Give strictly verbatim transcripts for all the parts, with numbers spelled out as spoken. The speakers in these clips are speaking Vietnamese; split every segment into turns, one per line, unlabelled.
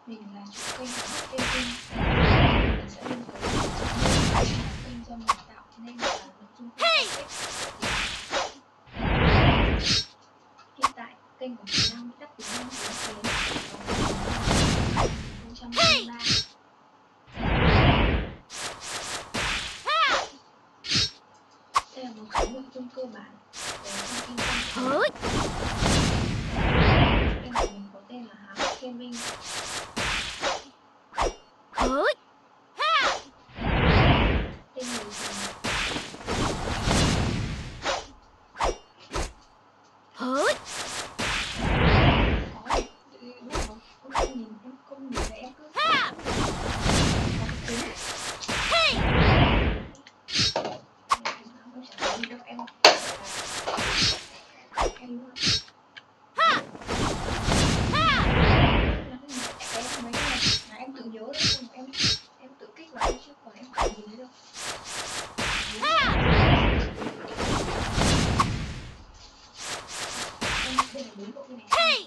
Mình là chủ kênh LaLe Gaming. Mình sẽ lên clip là kênh do mình tạo nên là nội dung không có text. Hiện tại kênh của mình đang bị tắt tiếng Anh tiếng Việt vào hai nghìn không trăm hai mươi ba. Đây là một số nội dung cơ bản về thông tin kênh. Kênh của mình có tên là LaLe Gaming. Tên người dùng có em không nhìn em không nhìn thấy em cứ em em em mấy cái là em tự nhớ đấy, không em em tự kích vào chứ còn em không nhìn thấy đâu. Đây là bốn bộ cái này.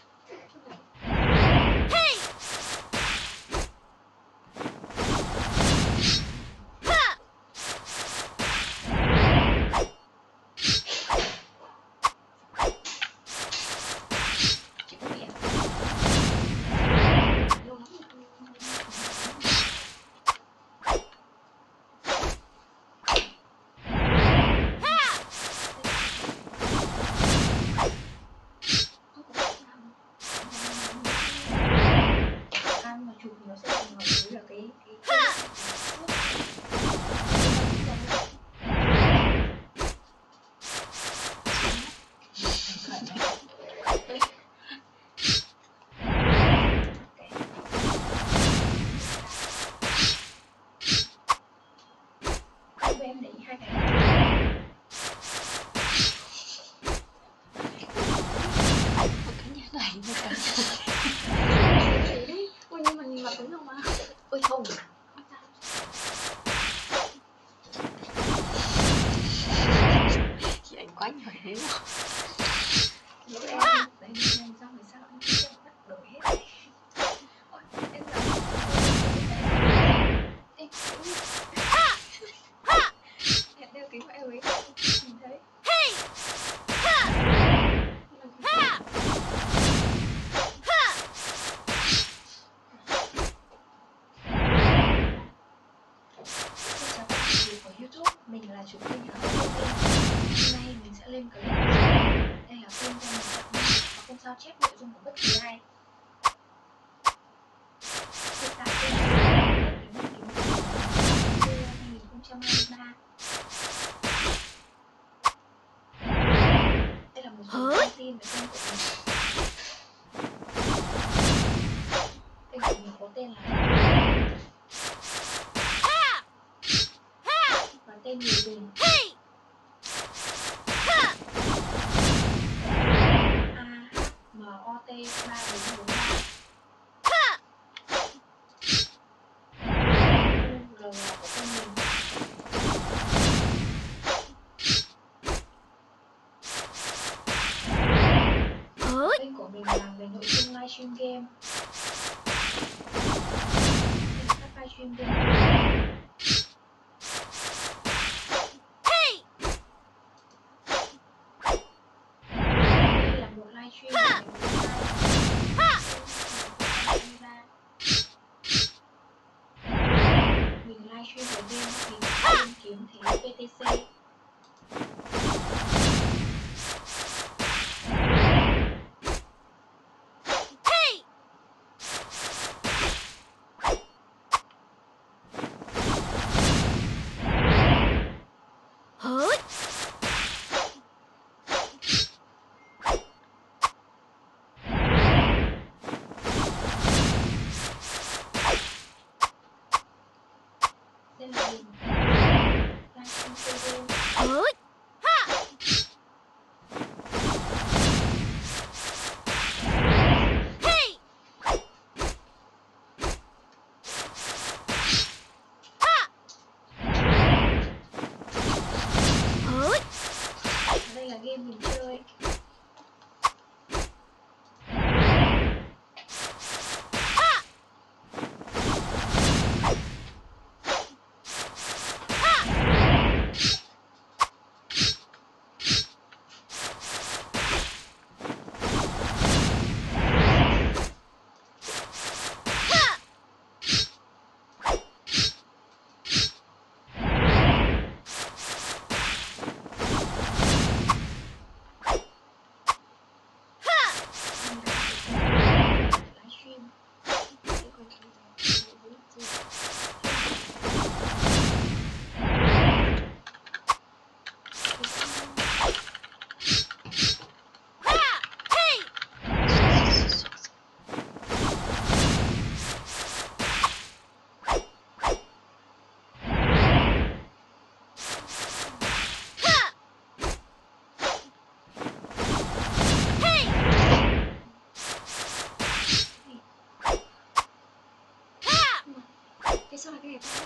Mà chụp nó sẽ còn ở dưới là cái cái em để hai cái một cái nhà này một cái đấy. Ôi nhưng mà nhìn mặt đúng không mà ôi không chị ảnh quánh phải thế nào lúc em đấy em xong rồi sao em không bắt đổi hết ôi em là em đeo kính của em ấy nhìn thấy của YouTube, mình là chủ kênh LaLe Gaming. Hôm nay mình sẽ lên clip. Đây là kênh do mình tạo nên và không sao chép nội dung của bất kỳ ai. Hiện tại kênh tắt tiếng Anh tiếng Việt từ hai nghìn không trăm hai mươi ba. Đây là một số thông tin về kênh của mình. Kênh của mình có tên là và tên người dùng
sao là cái này ta?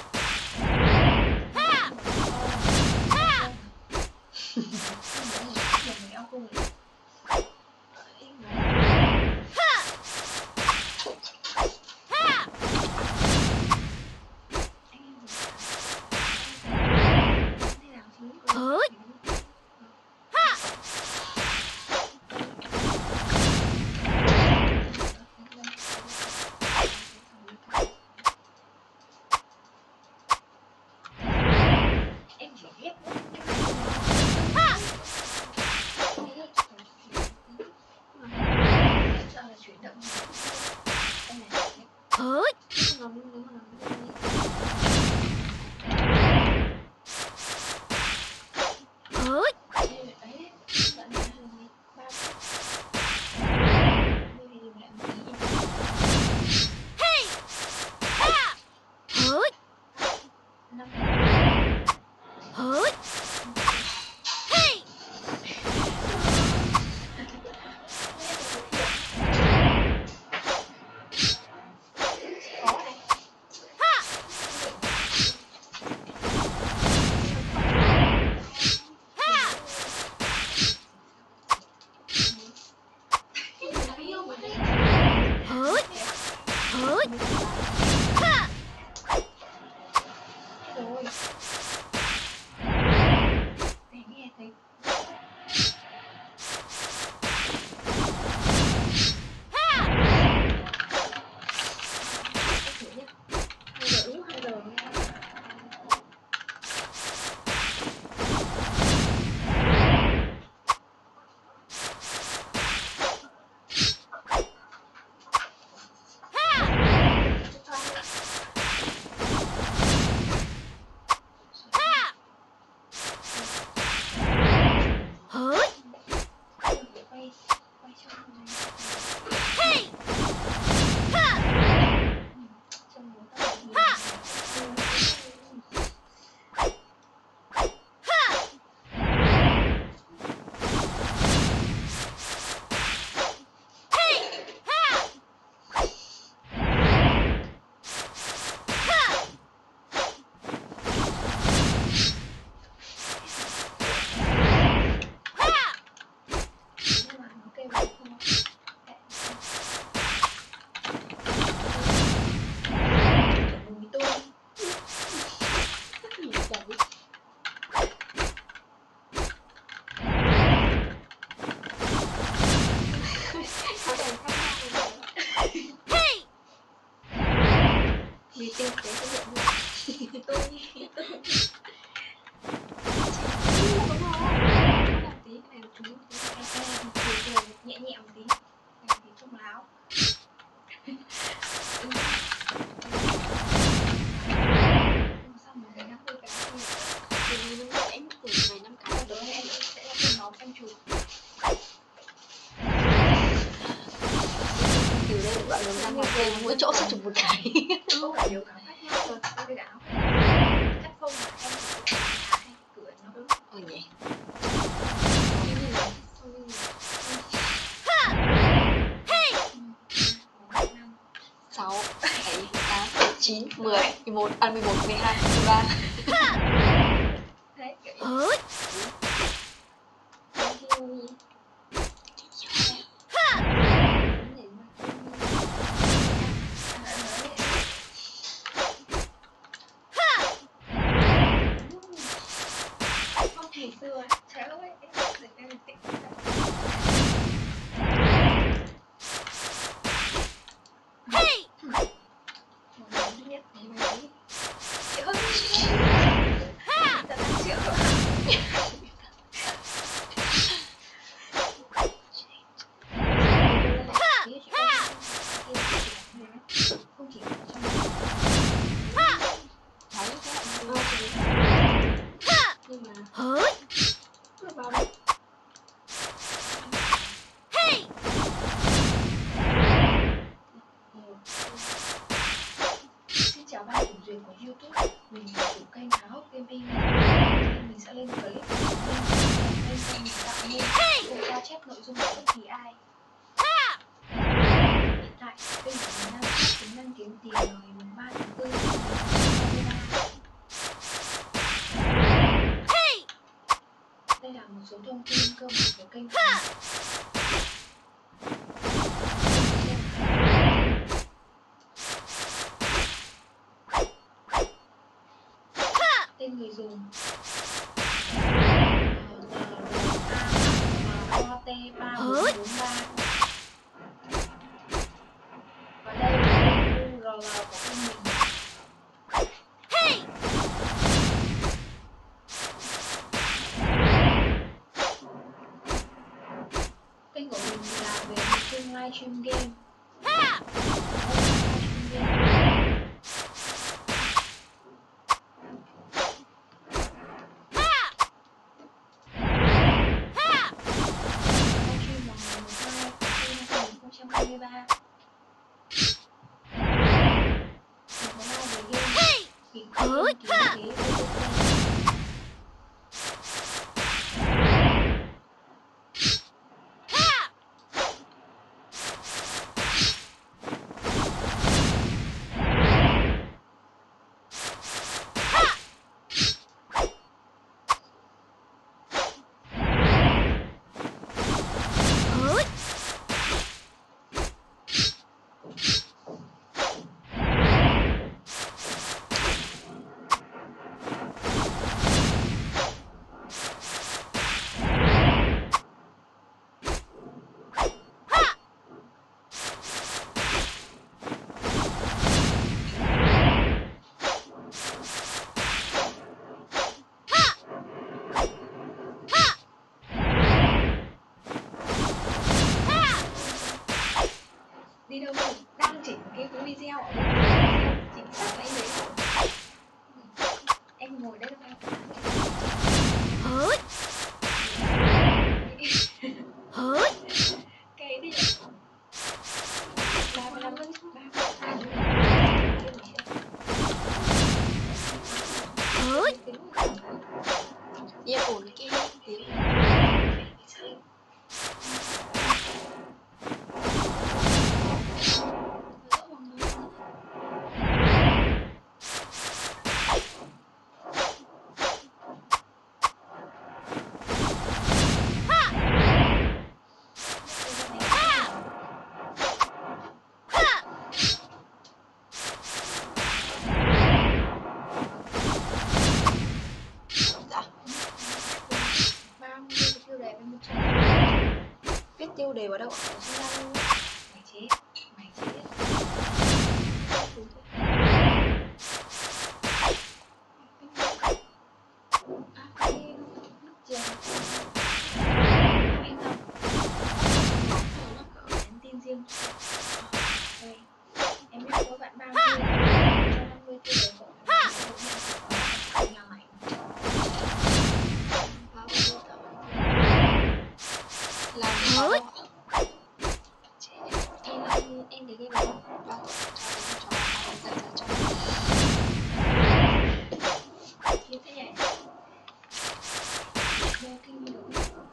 Vì tiêu tế sẽ nhận ra tôi đúng không? Làm tí cái này một tí, nhẹ nhẹ một tí, này thì trông láo. Sao mà thấy năm mươi cái thì thì nó sẽ em từ vài năm cái rồi em sẽ là con máu xanh chùi. Từ đây gọi là ra ngoài kia mỗi chỗ sẽ chụp một cái. Không phải nhiều cái khác nhau rồi, cái áo cắt phông mà em hay cửa nó đúng. Ờ nhỉ. Sáu, bảy, tám, chín, mười, mười một, à mười một, mười hai, mười ba. Đấy, kiểu như ngày xưa trời ơi em để em tỉnh hey một lần duy nhất thì mình thấy chị ơi ha ta đang chữa rồi không chỉ ở trong nhưng mà nó vào đây. Hey. Xin chào ban kiểm duyệt của YouTube. Mình là chủ kênh Háo Gaming. Mình sẽ lên clip lên kênh mình tạo nên không sao chép nội dung của bất kỳ ai. Hiện tại kênh của mình đang tính năng kiếm tiền vào ngày ba tháng tư. kênh tên người dùng o t ba bốn bốn ba và đây là u rờ lờ của kênh mình. Kênh của mình là về nội dung livestream game. Đi đâu rồi? Đang chỉnh cái video ở bên video chỉnh sửa lại đấy. Em ngồi đây đâu em. Cái đi. Ba ba ba
Yên ổn kia tiếng viết tiêu đề vào đâu ạ?
mày chế, mày chế. Tin riêng. Đây, em biết có bạn bao nhiêu cho năm mươi tiêu đề hộ. Nhà mày.
Làm sao ạ?
Em em để game không?
Vâng, cho đến cho anh giải cho
Như thế này. Vô kinh được.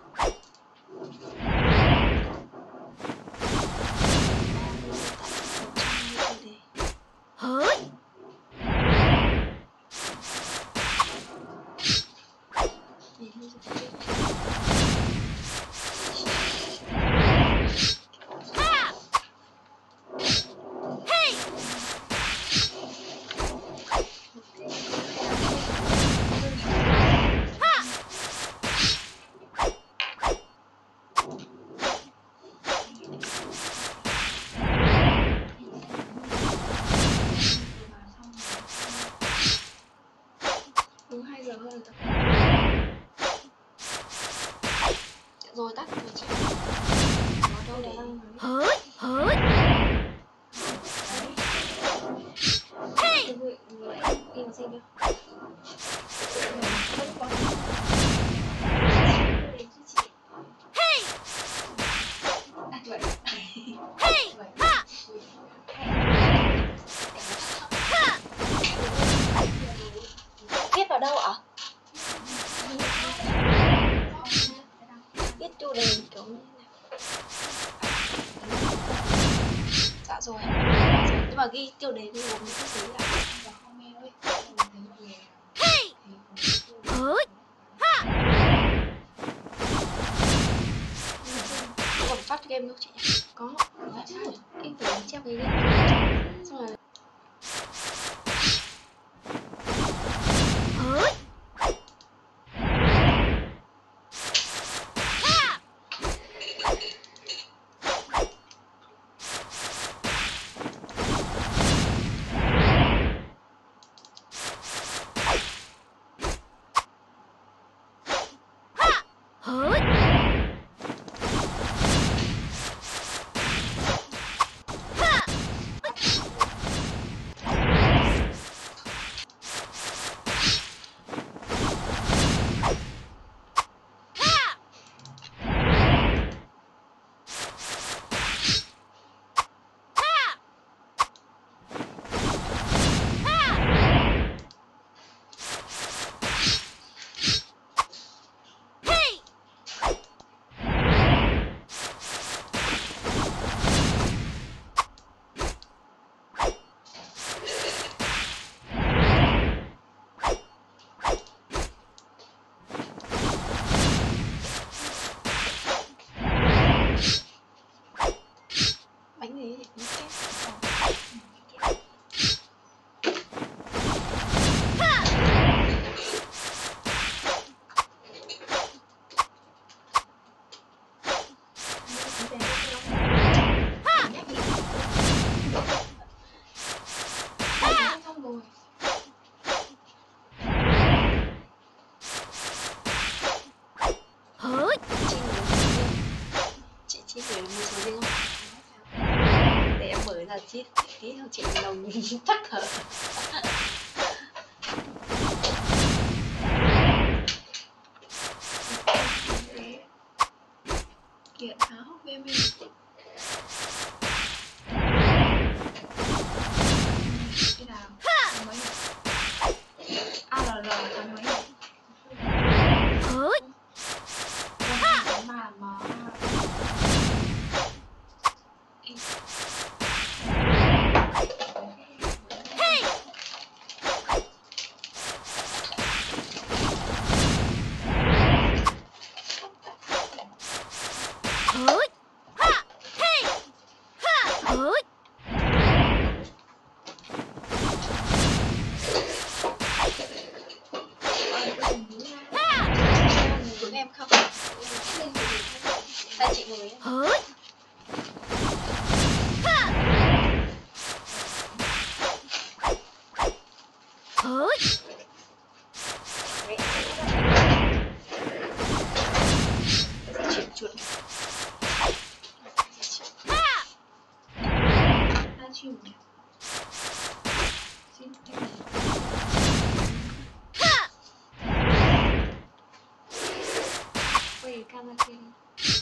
hai giờ hơn rồi.
rồi tắt rồi chị. Có đâu để
Hỡi, hỡi. Hey. Em xem chưa? Hey. À, vậy. Hey. Ha.
viết vào đâu ạ? Viết tiêu đề kiểu như này. Dạ rồi ạ. Dạ rồi. Nhưng mà ghi tiêu đề đi gồm những cái gì ạ?
Hey. Hỡi. Ha.
game đâu chị nhỉ?
Có.
Có chứ.
Em tưởng
Chép cái game. Xong rồi bánh gì thì cũng chép.
Xong rồi.
Chị chị gửi một số riêng không? Để em mở ra chít tí theo chị lòng tắt thở.
Kiện háo hốc gaming. Cái nào? Tháng mấy nhỉ? a lờ lờ tháng mấy nhỉ? Tháng ba mà
Đúng em không? Hai chị ngồi em. Chuyển chuột này.
livestream nhỉ? Xin em.
Quay camera kia đi.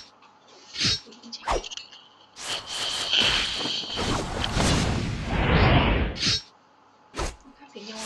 Khác với nhau.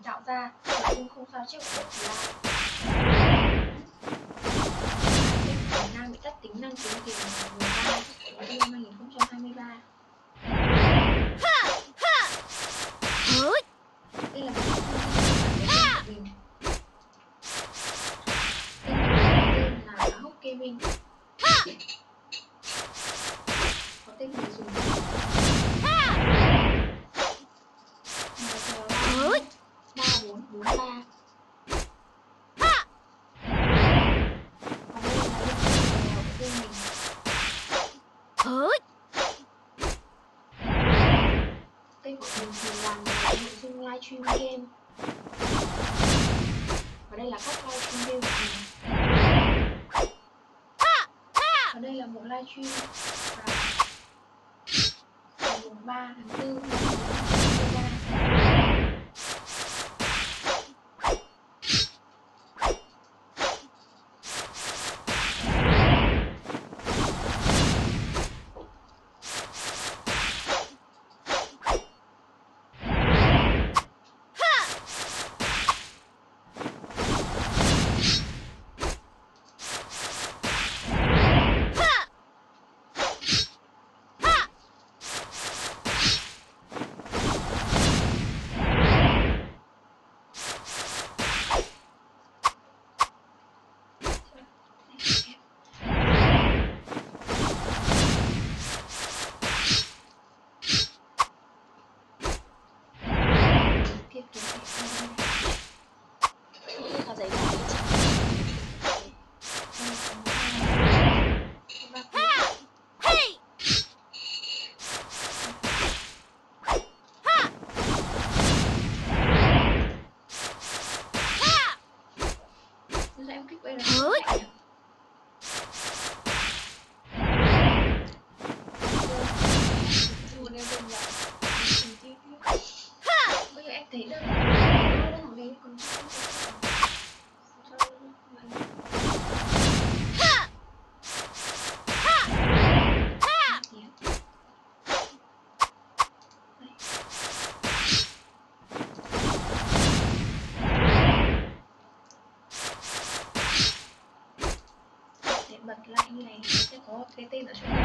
tạo ra, nội dung không sao chép của bất kỳ ai. Việt Nam bị tắt tính năng kiếm tiền mùng ba tháng năm hai nghìn không trăm hai mươi ba. Đây là một thông tin của mình. Tên là LaLe Gaming. Có tên người dùng ba bốn bốn ba. Tên của mình thì làm nội dung livestream game. Và đây là các livestream game của mình. Và đây là một livestream vào mùng ba tháng tư năm hai nghìn không trăm hai mươi ba.
Có giấy tờ chị.
Rồi em kích đây là chạy nhỉ? Luôn em bên lại. Bây giờ em thấy đơn nó thằng gì còn bật lại như này sẽ có cái tên ở chỗ này.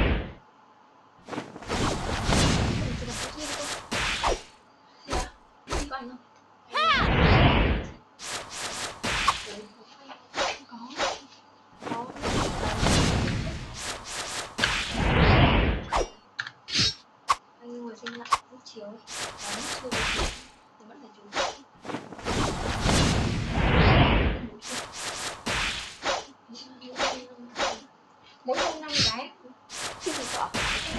Mình sẽ bật cái kia không? Dạ, đi có ảnh không? Có. Có. Anh ngồi xem lại lúc chiều ấy. Có chưa được thì vẫn phải chú. Mỗi hôm năm cái
Chứ gì sợ.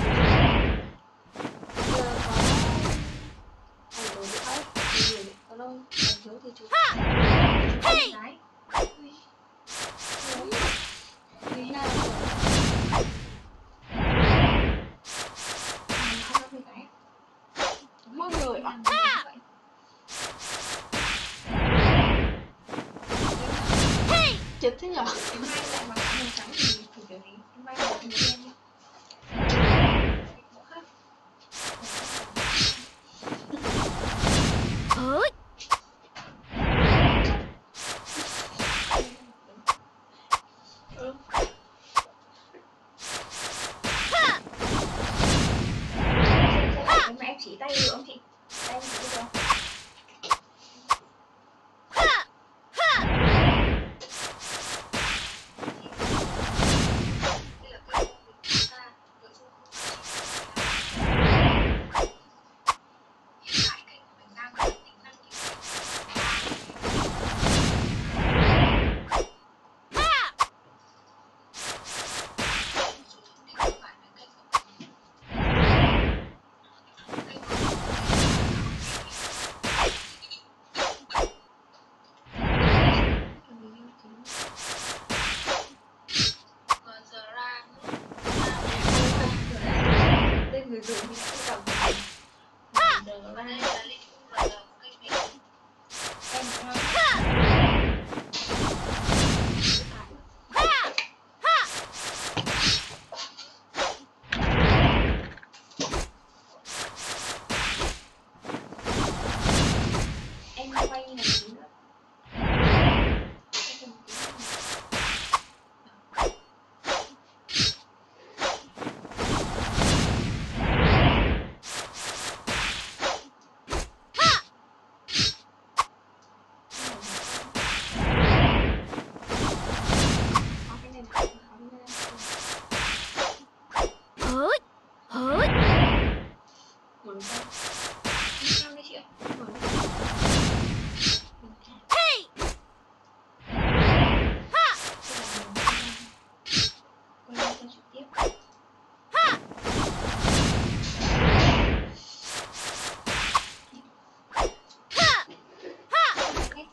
giờ có
Anh đối với ấy. Thì nhiều có đâu. Anh thiếu thì chú.
cái mười hai rồi. năm mươi cái.
Mỗi người ạ. Chết thế nhở?
Em may lại mặc màu trắng thì chủ kiểu gì? Em may mặc màu đen nhá. Mà em chỉ tay được không chị? Tay em chỉ được không?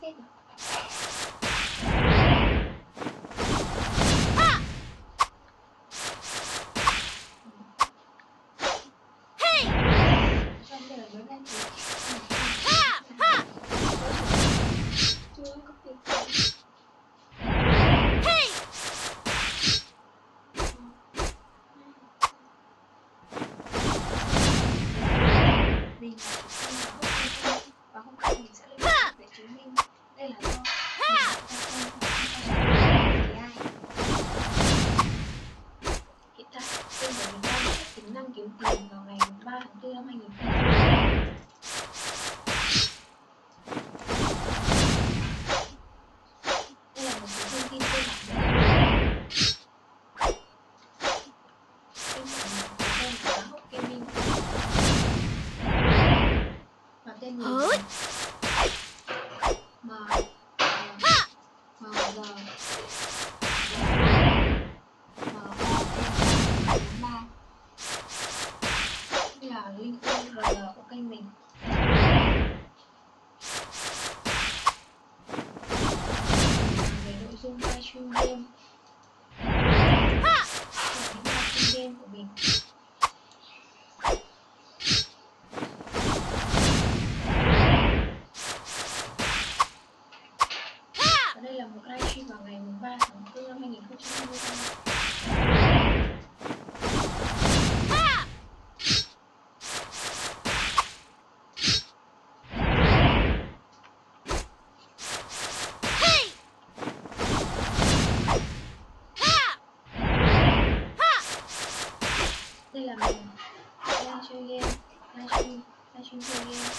hết rồi. Trong đây là mới lên thì chưa có tiền. Mình là chủ kênh và hốt kênh và hôm nay mình sẽ lên để chứng minh đây là do mình đã ra kênh Hiện tại kênh của mình đang set tính năng kiếm tiền vào ngày ba tháng tư năm hai nghìn không trăm hai mươi ba. Đây là một số thông tin cơ bản về kênh của mình. Kênh của mình là LaLe Gaming và tên người dùng M M M G ba. Đây là link u rờ lờ của kênh mình. Về nội dung livestream game, đây là những livestream game của mình. Và đây là một livestream vào ngày ba tháng tư năm hai nghìn không trăm hai mươi ba. Đây là mình đang chơi game, livestream, livestream chơi game.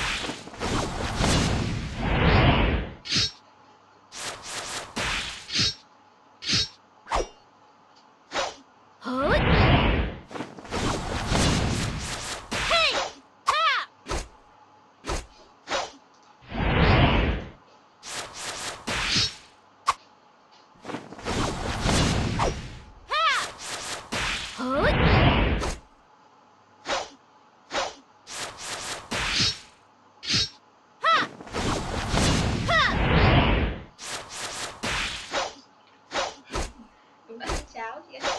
Đúng đã cháo chị ạ.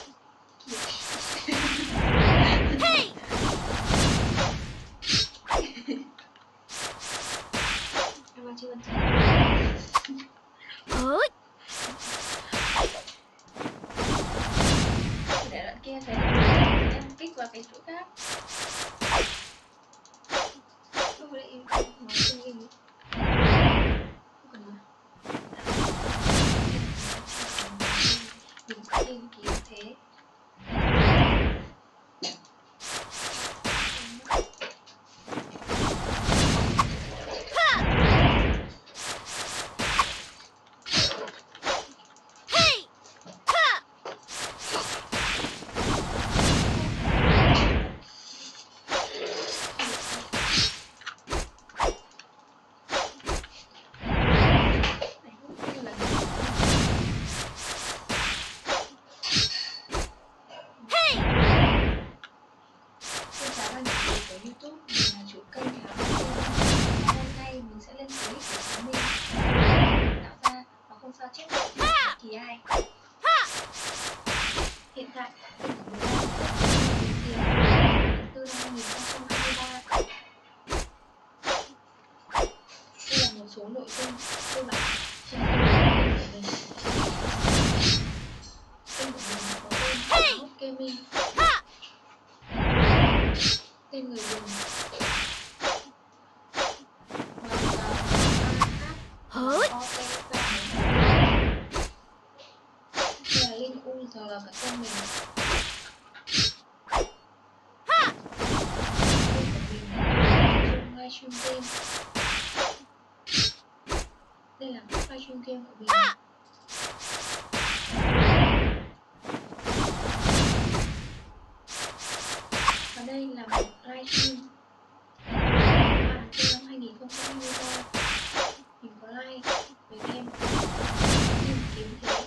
Em ăn chưa ăn cháo. Để đoạn kia thấy em kích vào cái chỗ khác. Lúc đấy em nói chung gì không cần mà. Mình sẽ tìm kiếm thế. YouTube, mình là chủ kênh LaLe Gaming. Hôm nay mình sẽ lên clip để chứng minh mình tạo ra và không sao chép được bất kỳ ai. Hiện tại kênh của mình đang kiếm tiền tháng tư năm hai nghìn không trăm hai mươi ba. Đây là một số nội dung cơ bản trên kênh của mình. Kênh của mình có tên LaLe Gaming. Tên người dùng đây là link u rờ lờ cả tên mình. Tên của mình livestream game. Đây là các livestream game của mình. Và đây là một livestream ba tháng tư năm hai nghìn không trăm hai mươi ba. Mình có like về game tìm kiếm thế.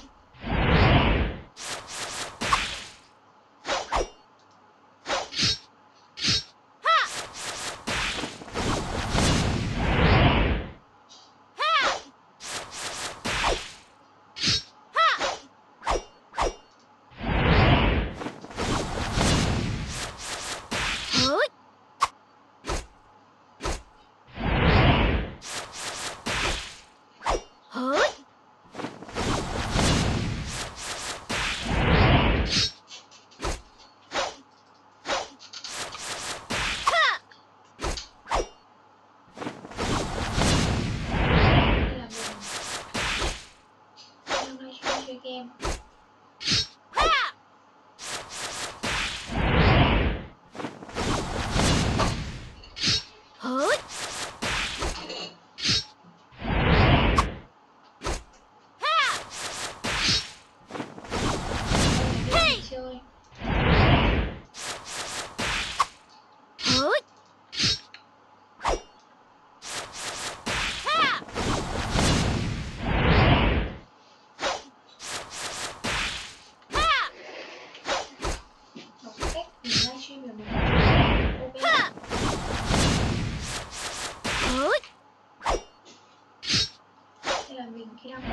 là mình khi đang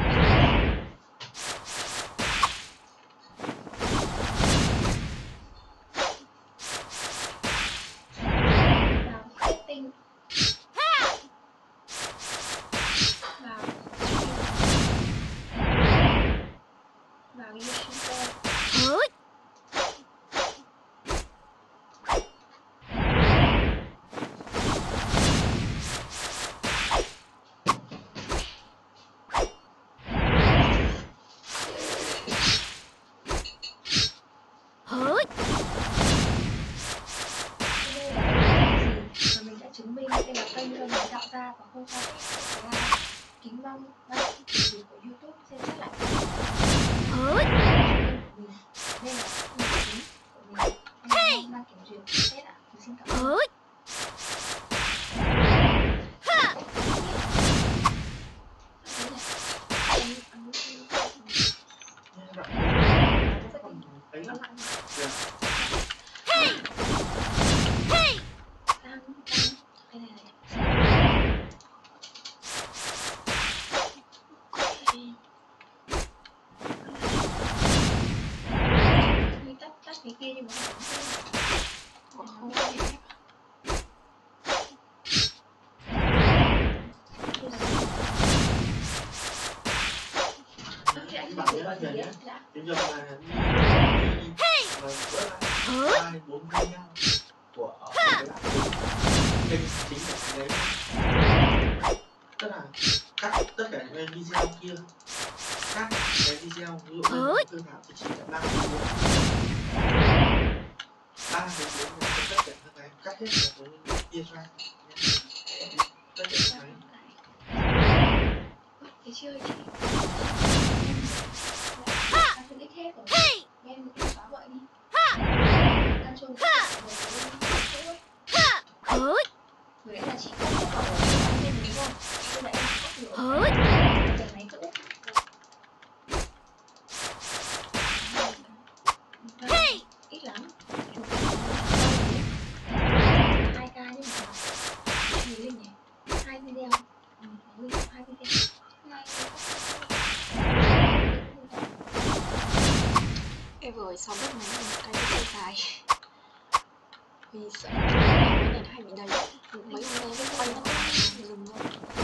vào setting, vào vào user và mình đã chứng minh đây là kênh do mình tạo ra và không sao chép của a i. Kính mong ban kiểm duyệt của YouTube xem xét lại kênh của mình. Đây là kênh chính của mình. Mong ban kiểm duyệt xem xét ạ. Xin cảm ơn. Tắt tắt cái kia nhưng mà không không
Bây giờ là hai bốn video của cái kênh chính của đấy, tức là cắt tất cả những video kia, cắt cái video ví dụ như tương thảo thì chỉ là ba đến bốn ba đến bốn tất cả các cái cắt hết vào cái kia ra tất cả các cái
cái chơi chị phân tích hết rồi em em xóa vậy đi căn chung vừa nãy là chị cắt hết cậu ở bên mình đúng không? Bây giờ em cắt nữa về máy cũ ít lắm hai k nhưng mà nhiều lên nhỉ hai video ừ, hai video
em vừa xong bắt máy một cái video dài vì sợ cái này hay bị đầy mấy hôm nay cái quay nó dừng luôn.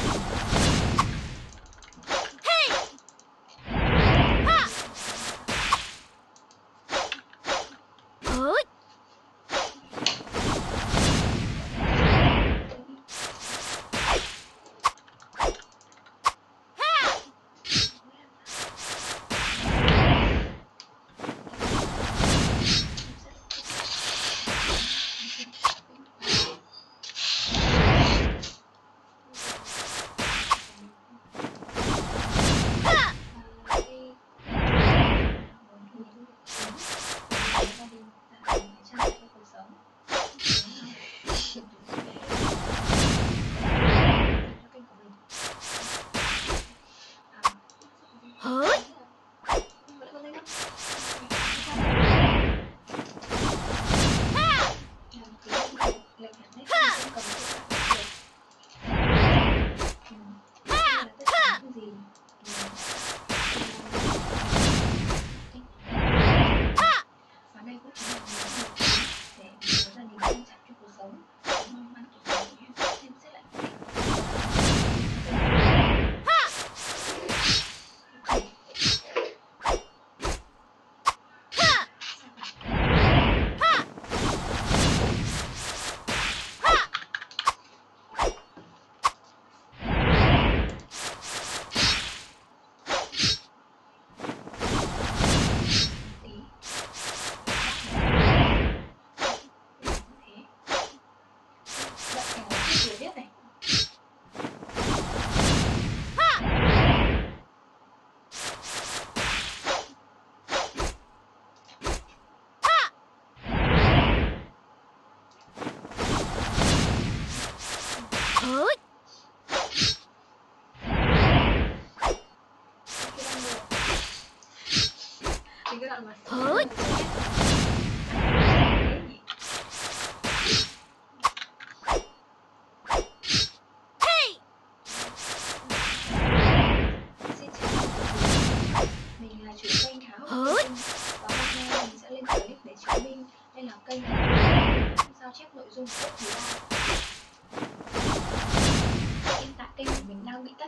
cái đoạn mà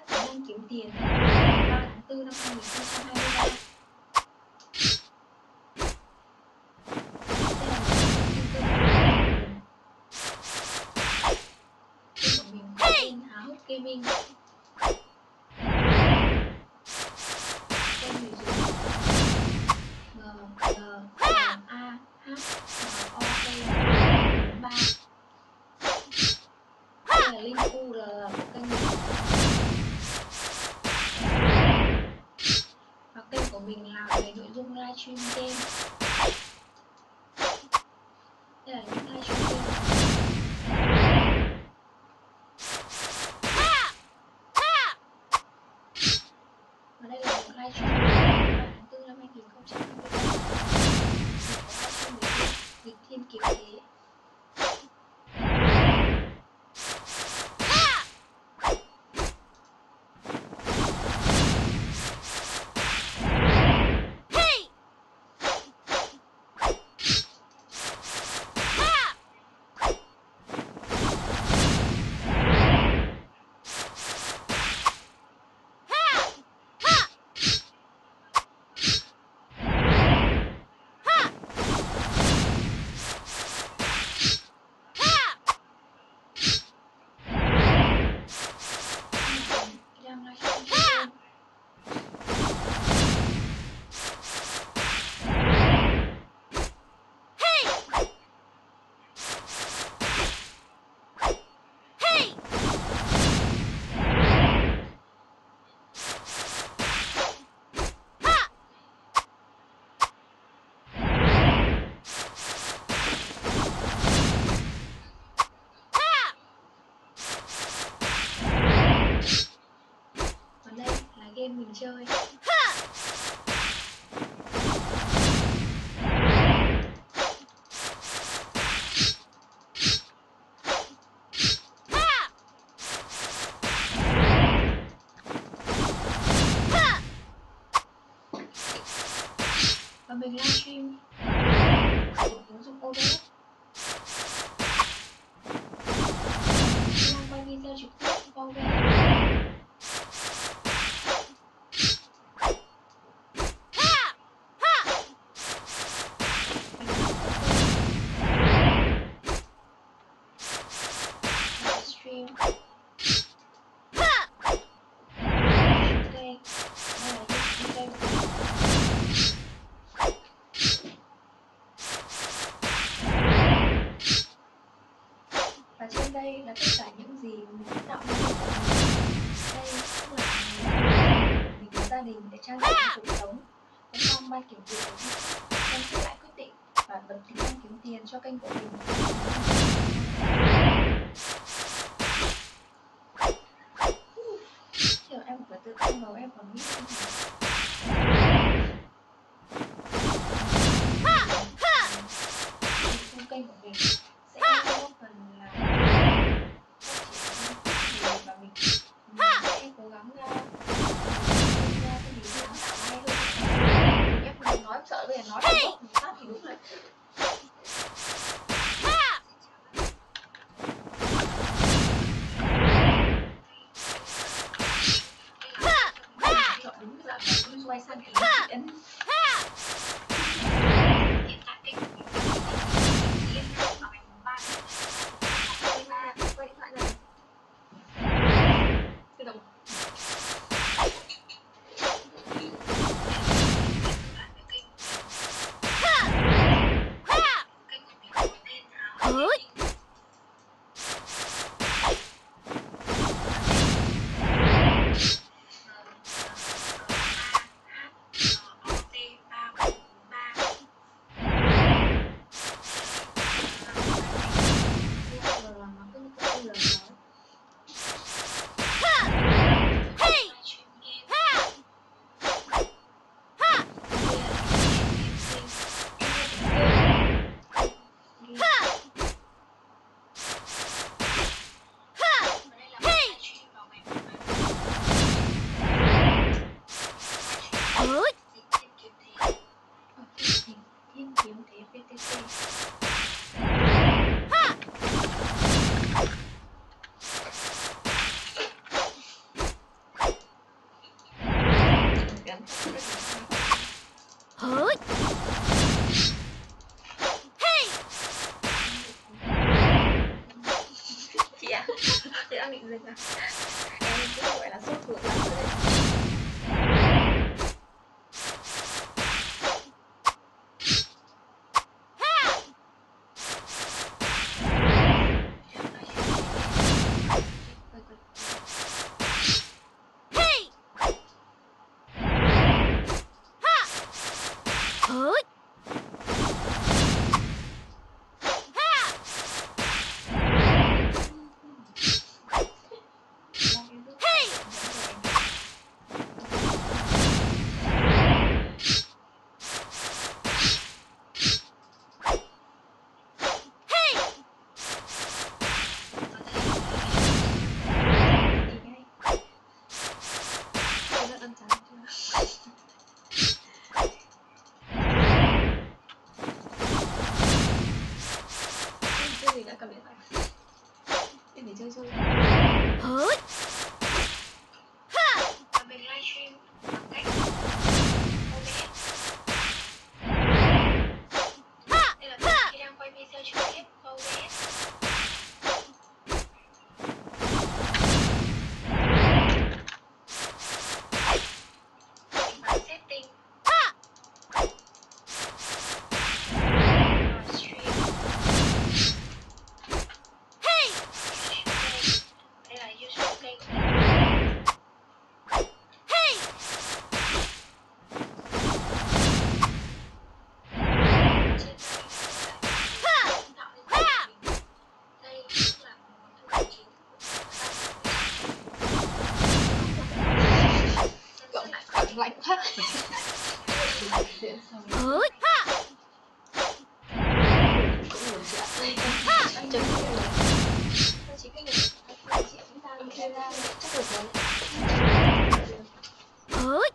tính năng kiếm tiền ba tháng tư năm hai nghìn không trăm hai mươi ba. Đây là một thông tin cơ bản kênh của mình. Kênh của mình có tên LaLe Gaming. Kênh người dùng G G A H M O K bốn ba. Đây là link u rờ lờ của kênh mình. Và kênh của mình làm về nội dung livestream game. Đây là những livestream game. Và đây là một livestream ba tháng tư năm hai nghìn không trăm hai mươi ba. Mình có livestream về lịch thiên kiếm thế. Đang livestream game. Còn đây là game mình chơi. Và mình livestream sử dụng ứng dụng o bê ét. Mình đang quay video trực tiếp qua o bê ét. Livestream. Ok. Đây là những kênh của mình. Và trên đây là tất cả những gì mình đã tạo nên của mình. Đây cũng là của mình và gia đình để trang trải cuộc sống. Bên trong ban kiểm duyệt của mình, em sẽ lại quyết định và bật tính năng kiếm tiền cho kênh của mình. Thì em phải tự tin vào em còn nghĩ không trong kênh của mình sẽ có phần là phát triển và mình, mình sẽ cố gắng ra ra cái gì sáng tạo hay hơn. Mình ép mình nói sợ bây giờ nói không tốt mình phát thì đúng rồi. Chọn đúng cái dạng này. livestream bằng cách ô bê ét. Đây là mình khi đang quay video trực tiếp qua ô bê ét. Mình bấm setting. Rồi stream. Đây là YouTube kênh của mình.
Lạnh quá.
Ôi.
Cũng buồn chị ạ.
Anh
Chân cũng buồn.
ta chỉ cách này, anh chị chúng ta đi ra ra
Chắc được rồi.
Ôi.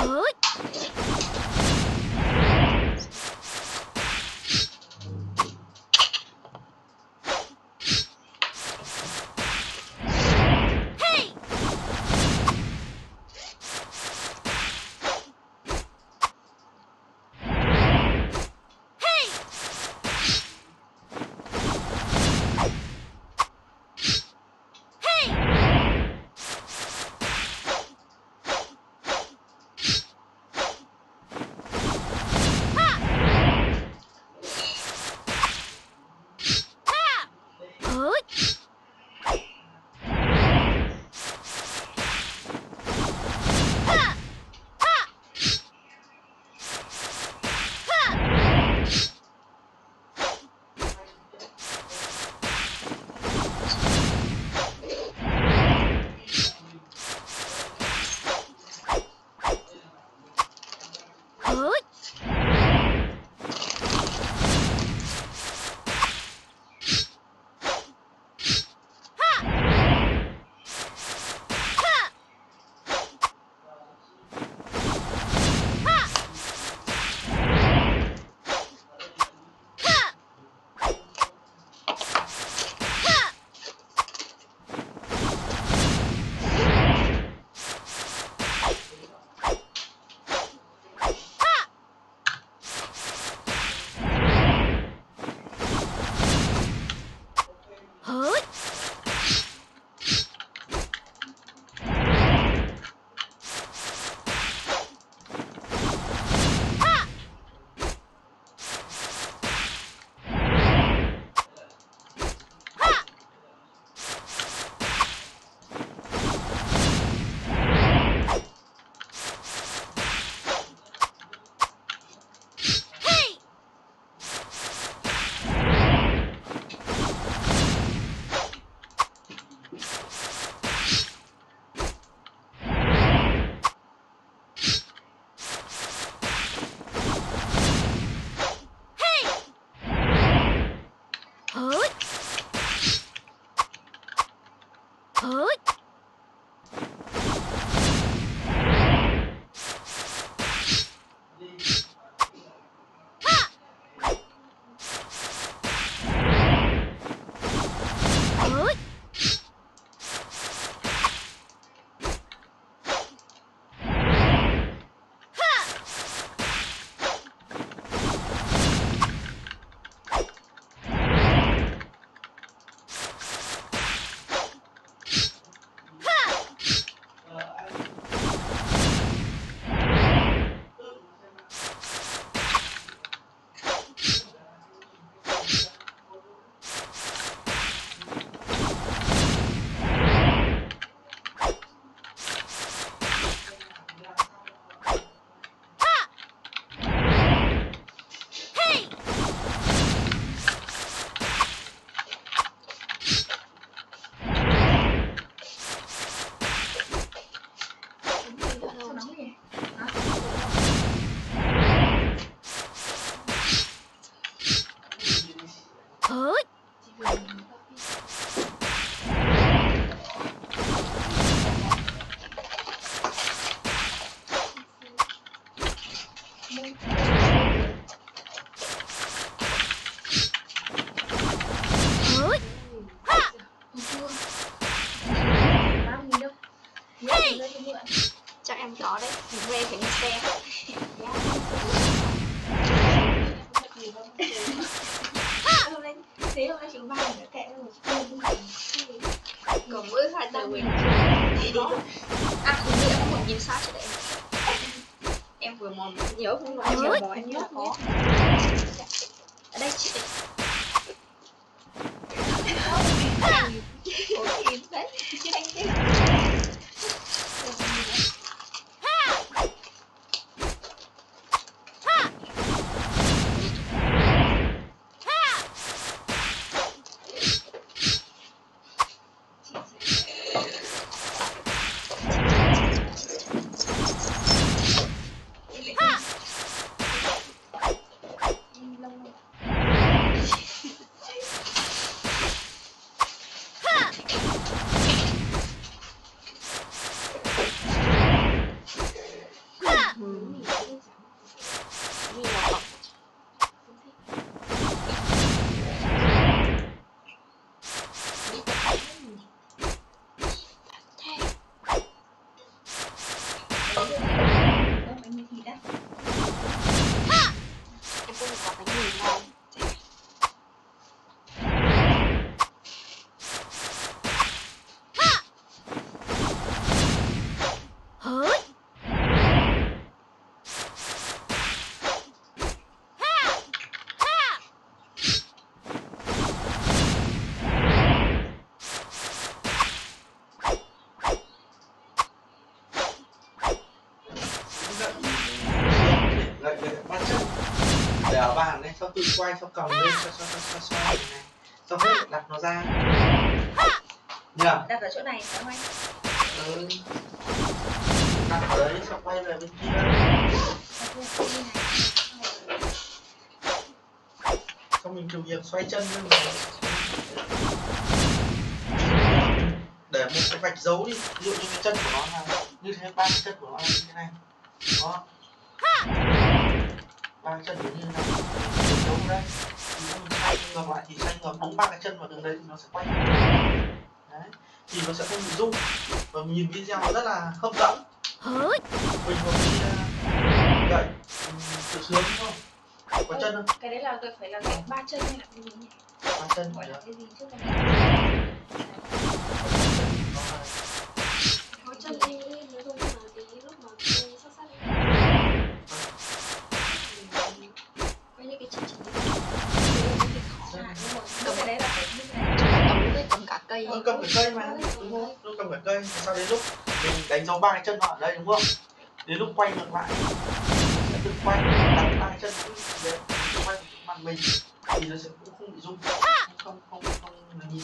Chắc em có đấy, về phải đi xem.
Hôm nay thế hôm nay chị ba mình đã kệ rồi.
Còn bữa hai từ mình ăn cũng như em một nhìn sao cho em. Em vừa mò nhớ không nói vừa mò em nhớ có. Ở đây chị. Ủa gì đấy? Anh chứ.
để ở bàn đấy, xong tự quay, xong cầm lên, xong xong xong xoay này, xong hết đặt nó ra. Nhờ?
Đặt ở chỗ này phải không anh?
Ừ. Đặt ở đấy, xong quay về bên kia. Xong mình chủ việc xoay chân lên này. Để một cái vạch dấu đi, ví dụ như cái chân của nó là như thế, ba cái chân của nó là như thế này. Đó. Ba cái chân như thế này. Đúng đấy. Nếu mình xoay ngược lại thì xoay ngược đúng ba cái chân vào đường đấy thì nó sẽ quay. Đấy. Thì nó sẽ không bị rung. Và mình nhìn video nó rất là hấp dẫn. Mình có đi gậy tự sướng đúng không? Có chân không?
Cái đấy là tôi phải là gậy ba chân hay là cái gì nhỉ?
Ba chân
Gọi là
được.
cái gì chứ còn
Có chân anh lên nó rung mà cái lúc mà tôi sát sát ấy. Quay lên cái chân chỉ
cầm cái đấy là phải như thế này.
cầm cái cầm cả cây.
Ờ, cầm cả cây mà, đúng không? Tôi cầm cả cây, sau đến lúc mình đánh dấu ba cái chân nó ở đây đúng không? Đến lúc quay ngược lại mình sẽ tự quay, đặt ba cái chân đấy, quay mặt mình thì nó sẽ cũng không bị rung, không không không không là nhìn.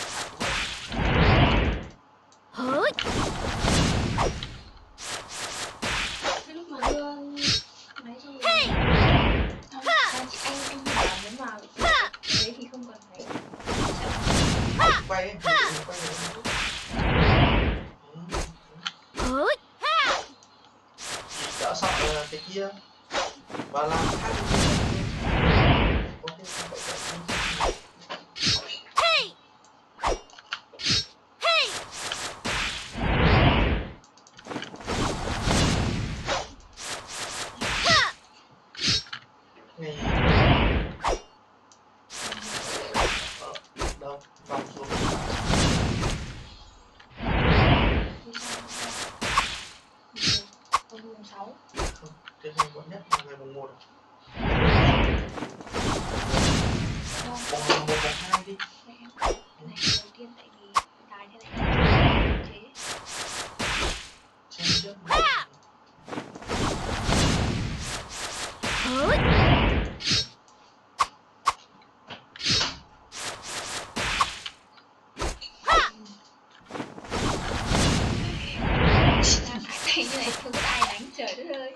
Cái lúc mà đưa máy cho mình
Không, anh chị anh anh bảo là nếu mà cái đấy thì không cần phải
Quay ấy, mình quay đấy. Thì đỡ sợ là cái kia và làm khác có thể phải này đâu vòng xuống
mùng sáu.
không, cái ngày muộn nhất là ngày mùng một. Mùng một, mùng hai đi.
Đây em, cái này đầu tiên tại vì đài thế này chế.
Xem trước.
Tay như này không biết ai đánh, trời đất ơi.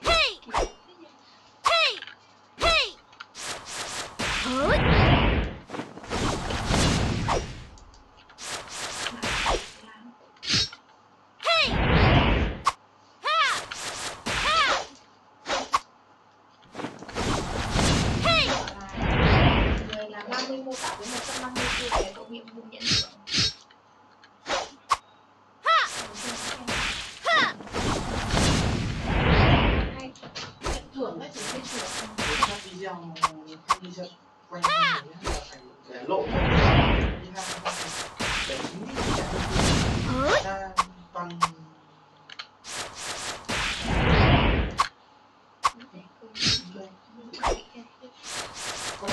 Người làm ba mươi mô tả với một trăm năm mươi chia sẻ cộng nhiệm vụ nhận thưởng.
nhận thưởng ấy, chỉ biết thưởng.
Các video các video quay như này nhé, để lộ cho người ta đi hai để chính mình ra toàn có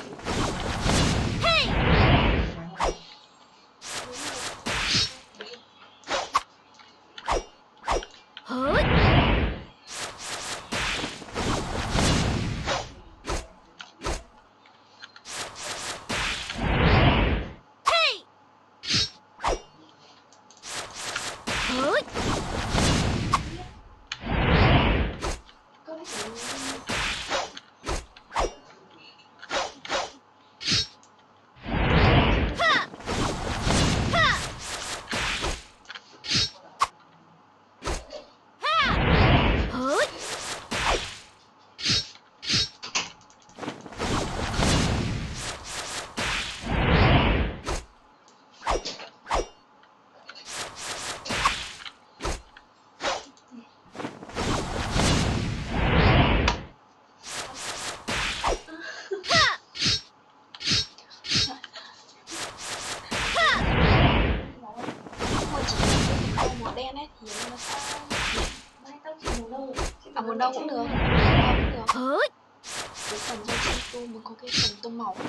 màu đen ấy thì nó sẽ
Màu nâu.
à màu nâu cũng được, màu cũng được. Cái phần trên trên tu mà có cái phần tông màu.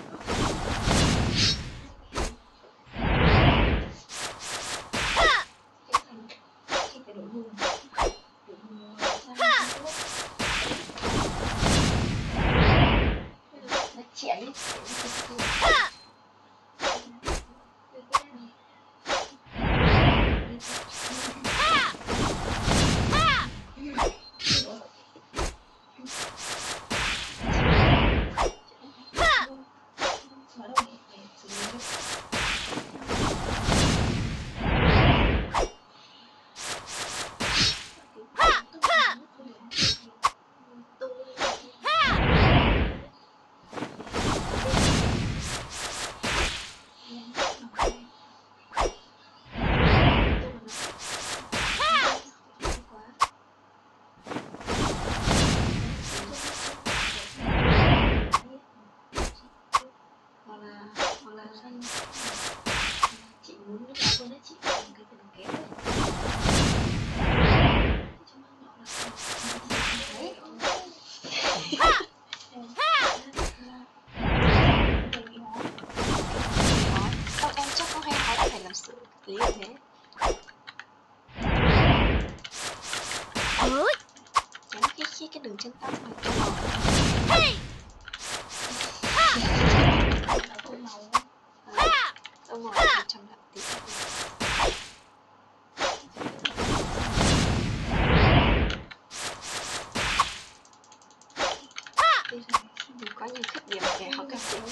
Chị phải đổi mùng. Đổi mùng sang chạy đi. Chị muốn lúc đó con ấy chị làm cái phần kép ấy. Trong nó nhỏ là đấy. Không, em chắc có hay nói phải làm xử lý như thế. Chắn cái cái cái đường chân tóc này cho màu. Tô màu. Tô màu trong lại tí. Mình có những khuyết điểm để họ cắt chỉnh.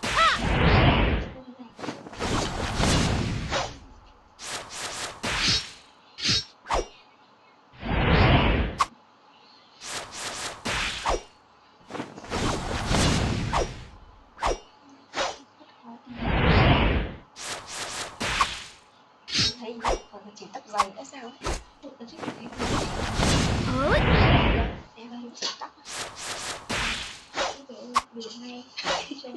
Thấy còn chỉ tóc dày nữa sao ấy. Em hay chỉ tóc
Được ngay trên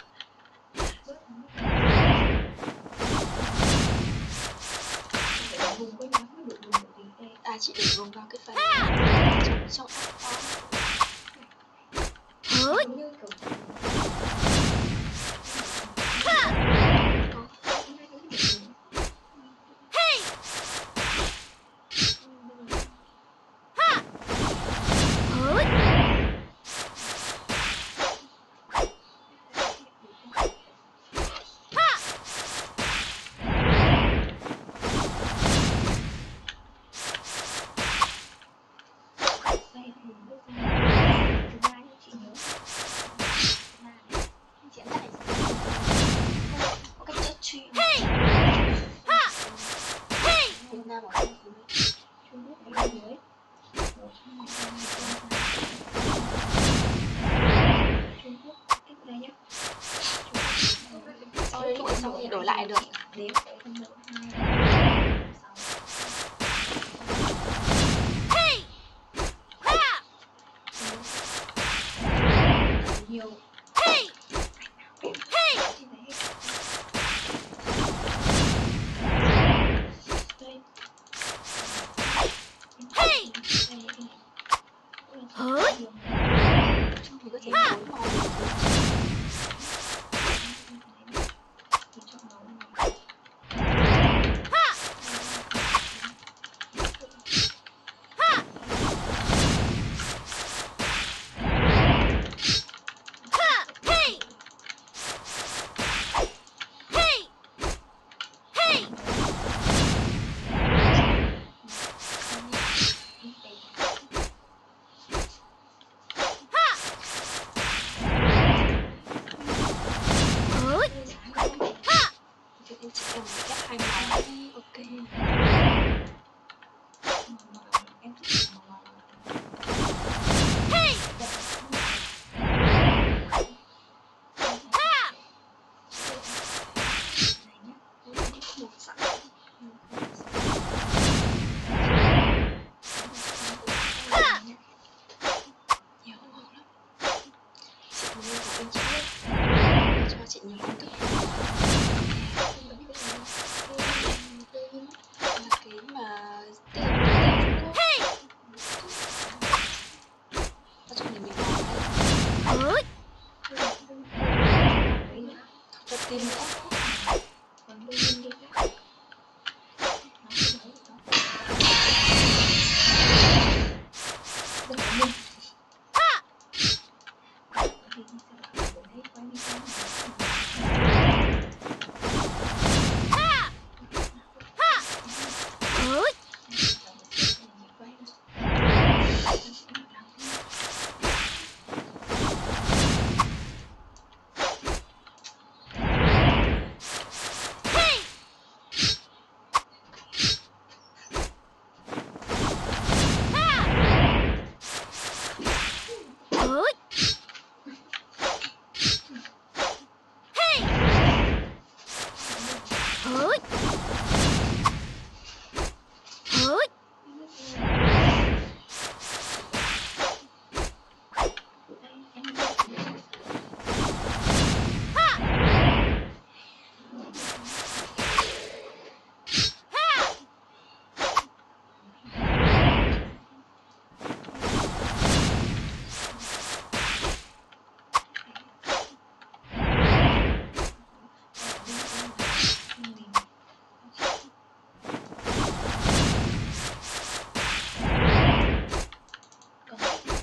vùng với nhóm nó được vùng một tí.
à chị để vùng vào cái phần trong trong áo
Giống như kiểu xong thì đổi lại được. đếm tới phần một hai sáu nhiều
Trong thì có thể bốn màu được. Cho chị nhiều công thức là cái mà tên Trung Quốc cho mình nhiều màu đấy. Cho tim nữa.
còn đôi bên đi khác nó có mình thì sẽ là thấy quá nhiều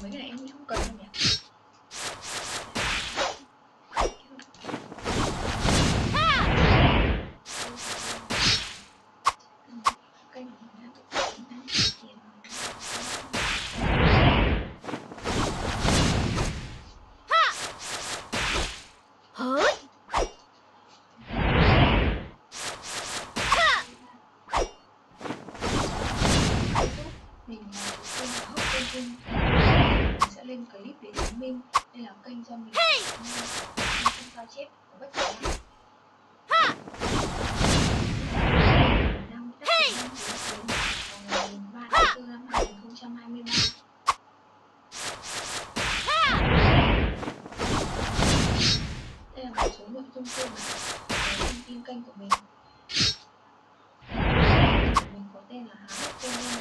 mấy cái này em không cần đâu nhỉ. Kênh của mình đang tiền mình là chủ kênh là hot kênh mình sẽ lên clip để chứng minh đây là kênh do mình không sao chép của bất kỳ ai. Năm tác phẩm năm đến vào ngày ba tháng tư năm hai nghìn không trăm hai mươi ba. Đây là một số nội dung cơ bản về thông tin kênh của mình. Kênh của mình có tên là Há Hot Gaming.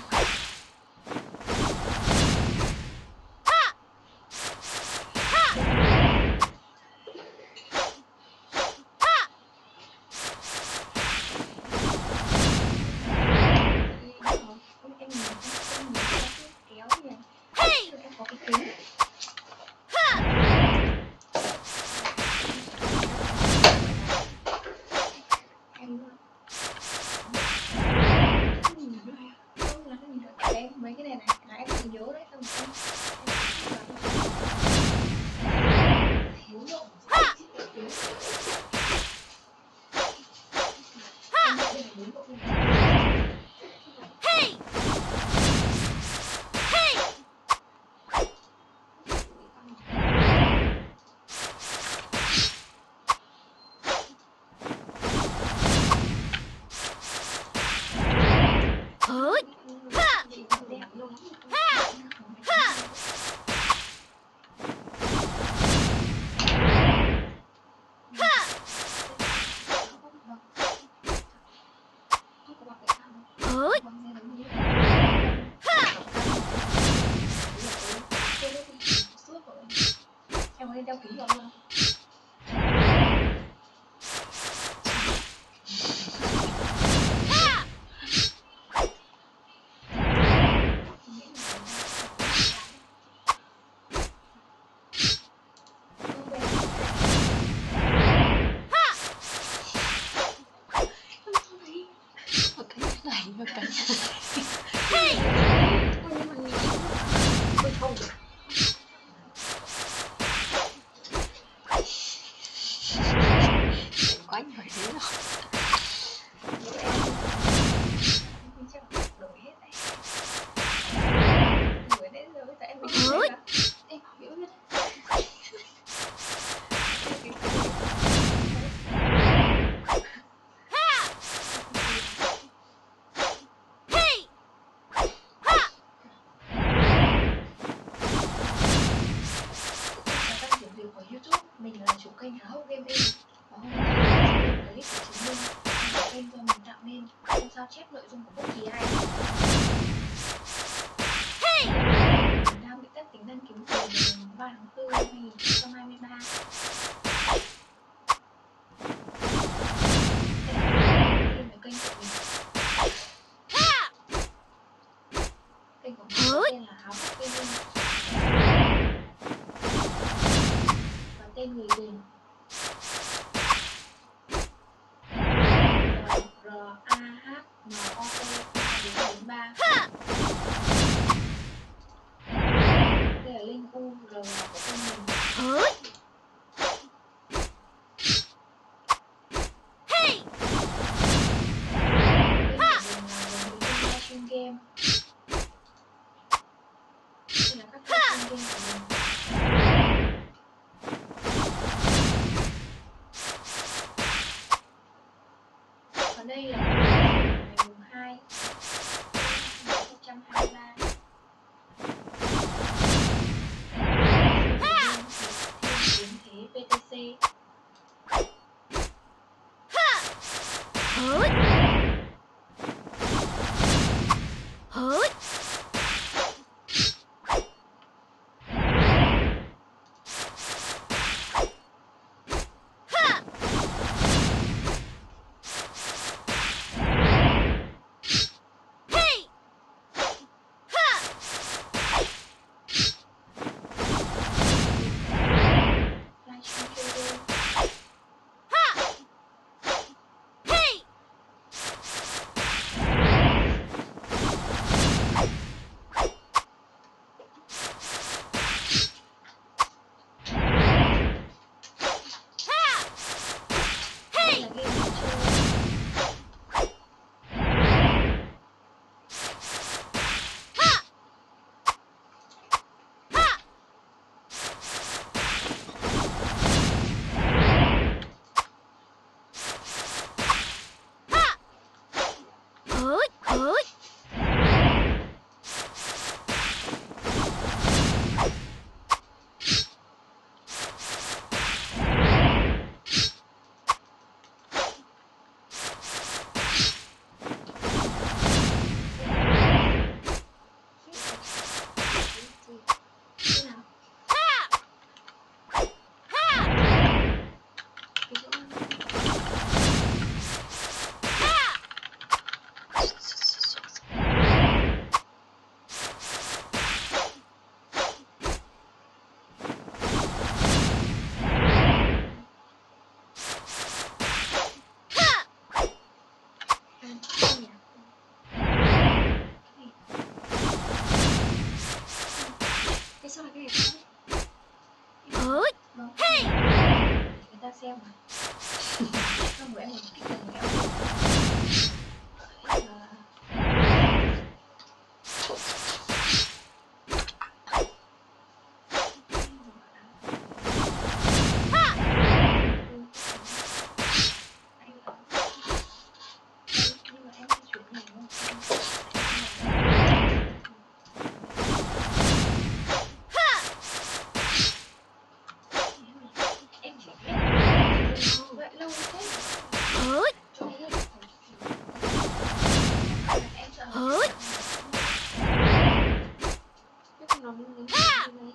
Em nhìn em nhìn kéo như này. Em có cái kính. Em không nhìn được hay không là không nhìn được. Em mấy cái này này là em tự nhớ đấy, xong rồi em thiếu độ em đây là bốn độ đẹp luôn. Em có nên đeo kính vào không?
Một cái này ôi không quá nhiều thế rồi.
Đổi hết đấy. Đổi hết rồi tại em bị đấy là em hiểu hết. Của YouTube, mình là chủ kênh Há Hot Gaming và hôm nay mình sẽ lên clip để chứng minh đây là kênh do mình tạo nên, không sao chép nội dung của bất kỳ ai. Mình đang bị tắt tính năng kiếm tiền vào ngày ba tháng tư năm hai nghìn không trăm hai mươi ba. Đây là thông tin về kênh của mình. Kênh của mình có tên là Há Hot Gaming và tên người dùng R A H M O T ba bốn ba. Đây là link u rờ lờ của kênh mình. xem rồi. Hôm bữa em một cái lần kéo là nhưng mà em di chuyển này đúng không? Em chỉ biết vậy lâu thế. Cho nên em sợ
Cái nó như thế này.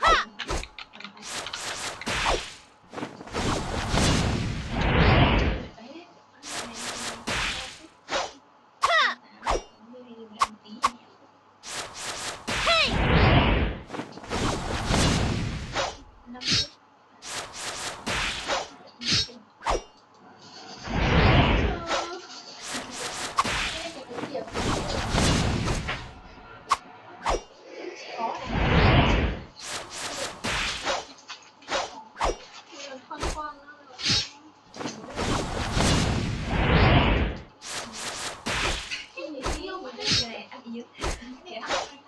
Khoan khoan nó
cái gì yêu mà cái này ăn yến kìa.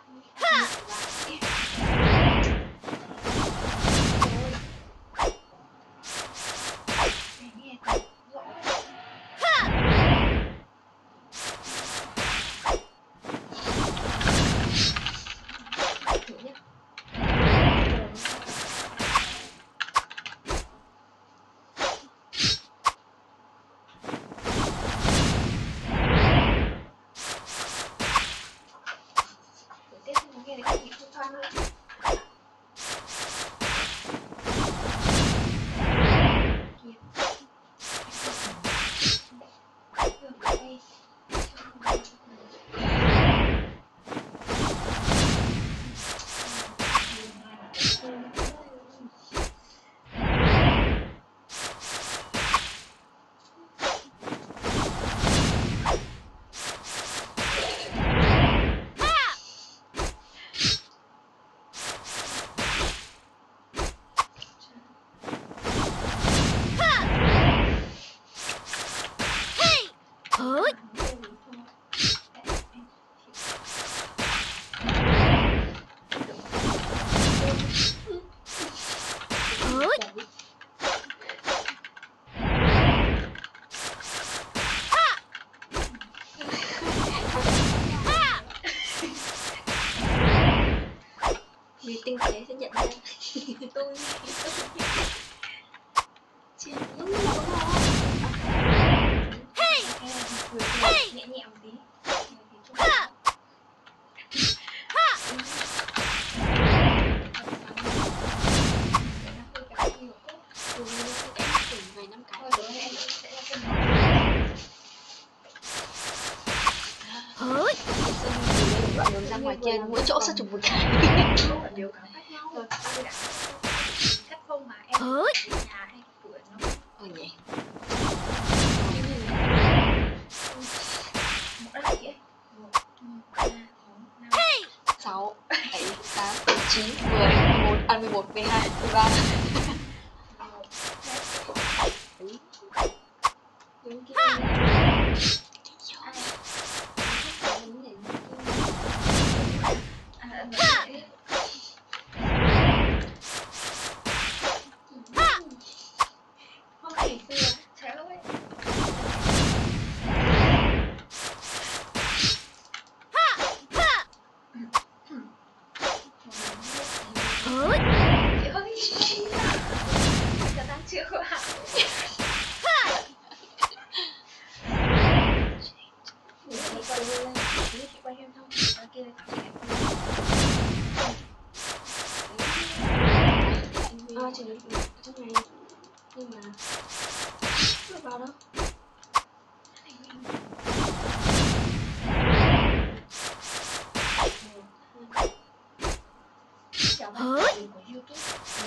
vì tinh tế sẽ nhận ra tôi chị đúng rồi
Nhẹ nhẹ một tí.
vài năm cái
Thôi rồi em sẽ là cái
đoạn đường ra ngoài kia mỗi chỗ sát trùng một cái
đều cảm khác nhau. Rồi tôi đã cắt không mà em ở nhà hay tuổi nó
ờ nhỉ
một đứa chị ấy một hai bốn năm
sáu bảy tám chín mười mười một à mười một mười hai mười ba đúng kia
không chỉ xưa trái lỗi chị ơi giờ đang chưa qua chị quay em không kia
à chị nói trong này nhưng mà chưa vào đâu
chào bạn của YouTube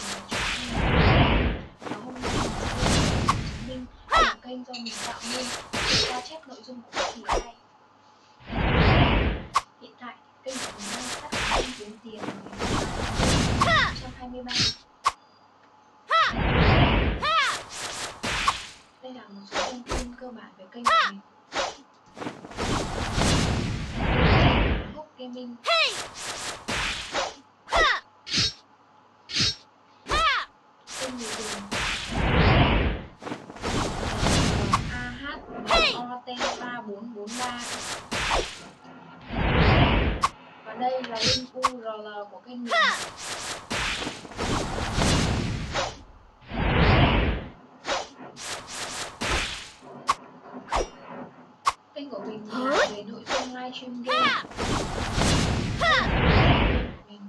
và hôm nay mình sẽ chứng minh là kênh do mình tạo nên để sao chép nội dung của bất kỳ ai. Hiện tại kênh của mình đang phát triển kiếm tiền vào năm hai không hai ba. rờ lờ của kênh mình. Kênh của mình thì là về nội dung livestream game. Mình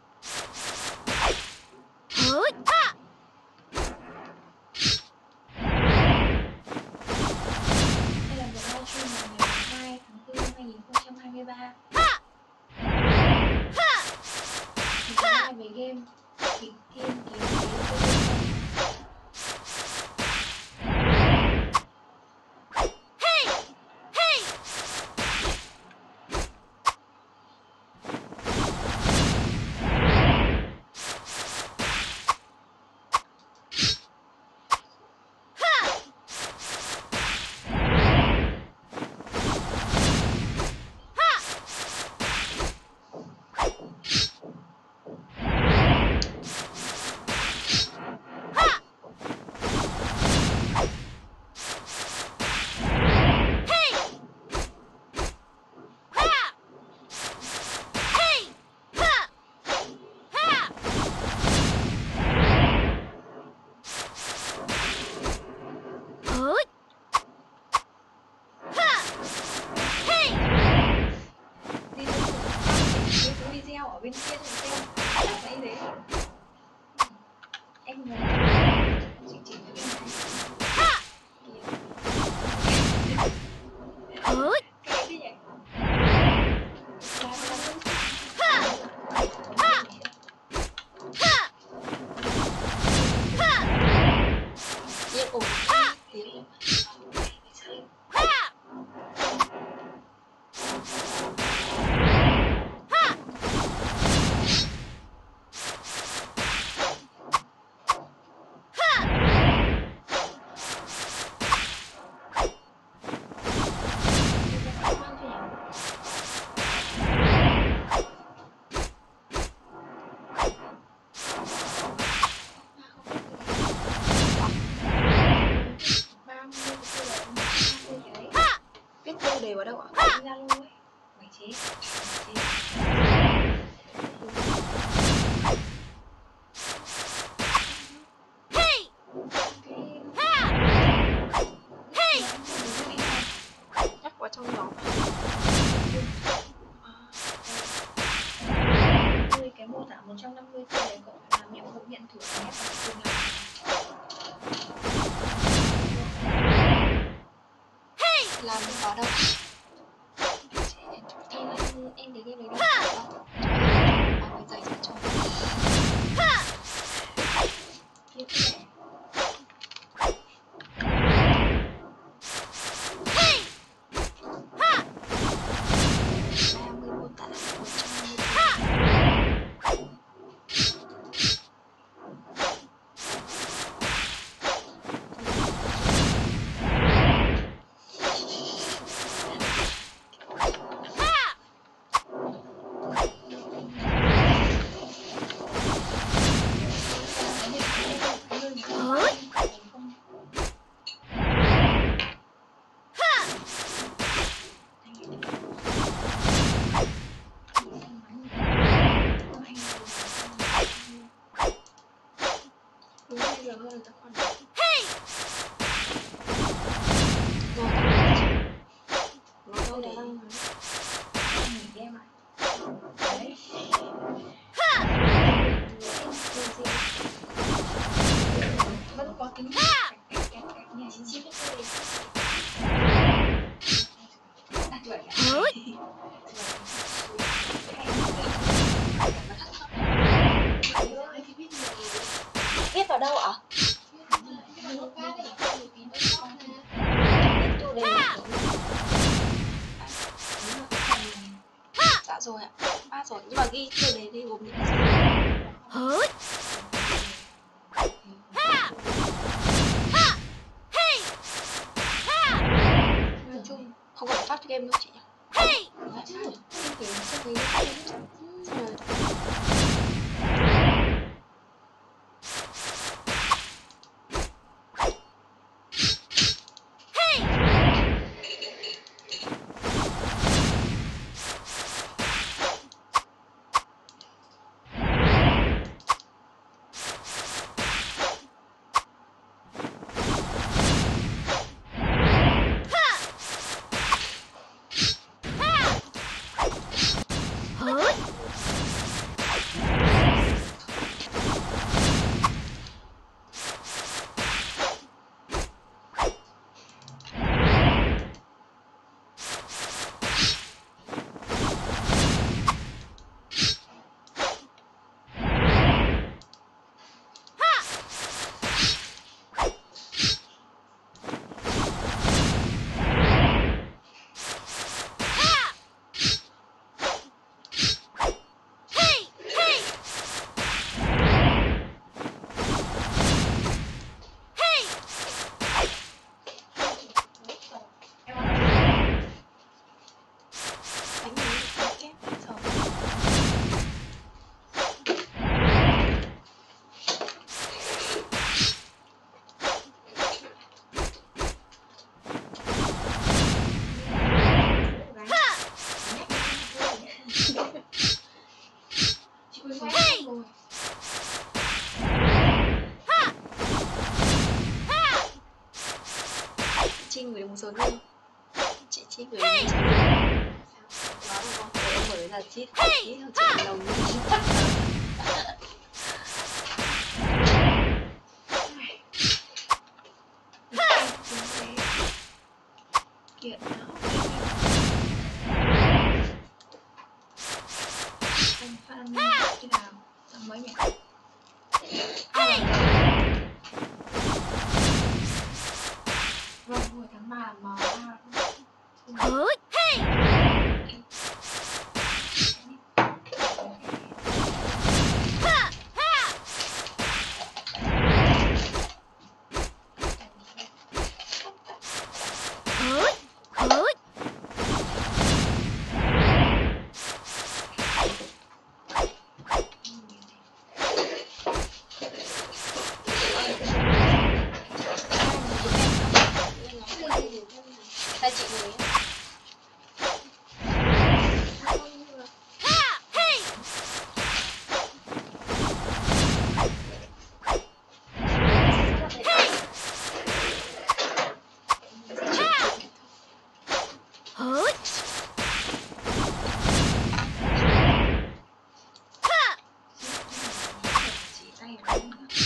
đây là một livestream vào ngày hai tháng tư năm hai nghìn không trăm hai mươi ba. Mình sẽ nói về game Địch Thiên Kiếm Đế. Ở bên kia thì xem là vậy đấy. Em ngồi chị chỉ bên này. Cái gì vậy?
Yên ổn tiếng. Viết tiêu đề vào đâu ạ?
Ra luôn ấy. Mày chế. Mày
Nhắc vào trong nhóm.
chế. Cái mô tả một trăm năm mươi tiêu đề cậu phải làm nhiệm vụ nhận thưởng nhé.
Làm vào đâu?
Em em em để game này đi.
Bảo người dạy cho.
Tiếp theo.
ba mươi mô tả một trăm năm mươi. Đúng hai giờ hơn ta còn. Nó đâu để
Đang nghỉ game à? Đấy. Vẫn có tính cách cách cách cách nhà chính trị biết đặt vậy à?
viết vào đâu ạ? Tiêu đề. Dạ rồi ạ. À rồi, nhưng mà ghi tiêu đề đi gồm những cái gì? Nói chung không cần phát game đâu chị nhỉ? Dạ chứ. Em kiểu cho cái xong rồi. được một số điều. Chị chị gửi một số điều. Đó đúng không? Để em mới là chị chị không chị lòng gì chắc rồi.
Kiện nó anh phát âm như nào xong mới nhỉ? À, vâng, hồi tháng ba mà
Hỡi! Hỡi! Hỡi!
Tay chị gửi nhé.
Hỡi!
chỉ tay vào đúng không?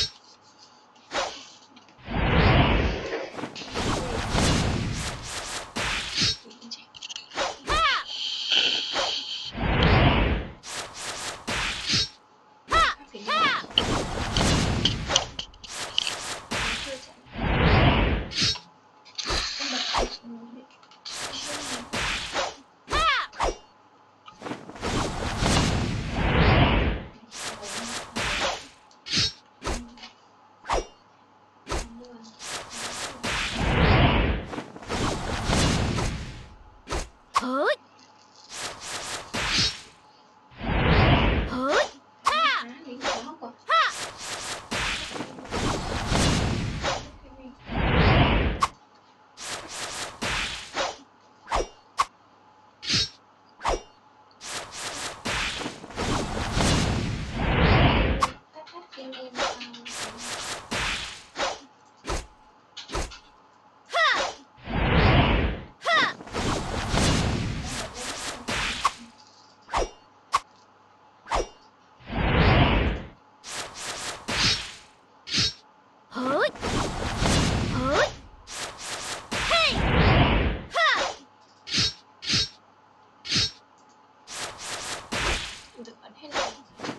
Hỡi! Hỡi! Hỡi! Hỡi! Hey! Ha!
Được ấn hết rồi.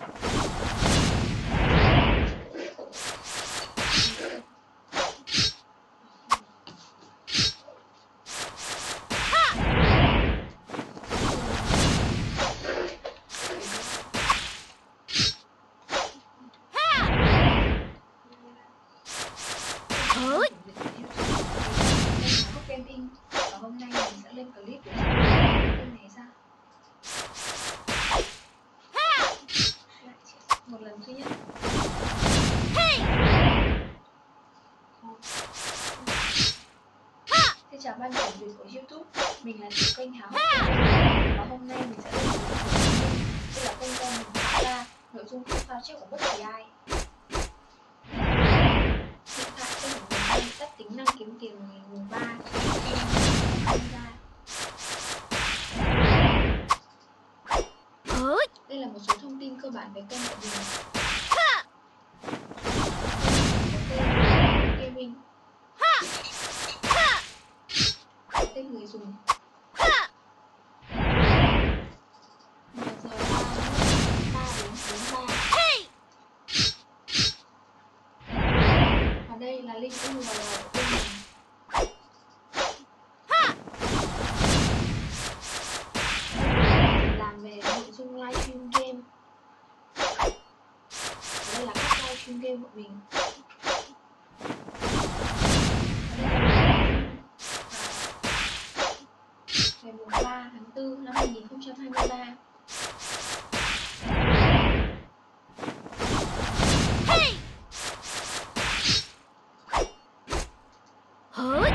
Hỡi!
Gaming và hôm nay mình sẽ lên clip để kênh này ra. Lại một lần duy nhất. Xin chào ban quản lý của YouTube, mình là chủ kênh Háo và hôm nay mình sẽ lên clip của đây là kênh do mình tạo ra, nội dung không sao chép của bất kỳ ai. Hiện tại kênh của mình đang bị tắt tính năng kiếm tiền ngày mùng ba ra.
Hỡi!
Đây là một số thông tin cơ bản về kênh của mình. Gaming. Tên người dùng. một giờ ba đến bốn ba. Và đây là link u rờ lờ của kênh mình. Làm về nội dung livestream game. Và đây là các livestream game của mình. Ngày mùng ba tháng tư năm hai nghìn không trăm hai mươi ba.
Hỡi!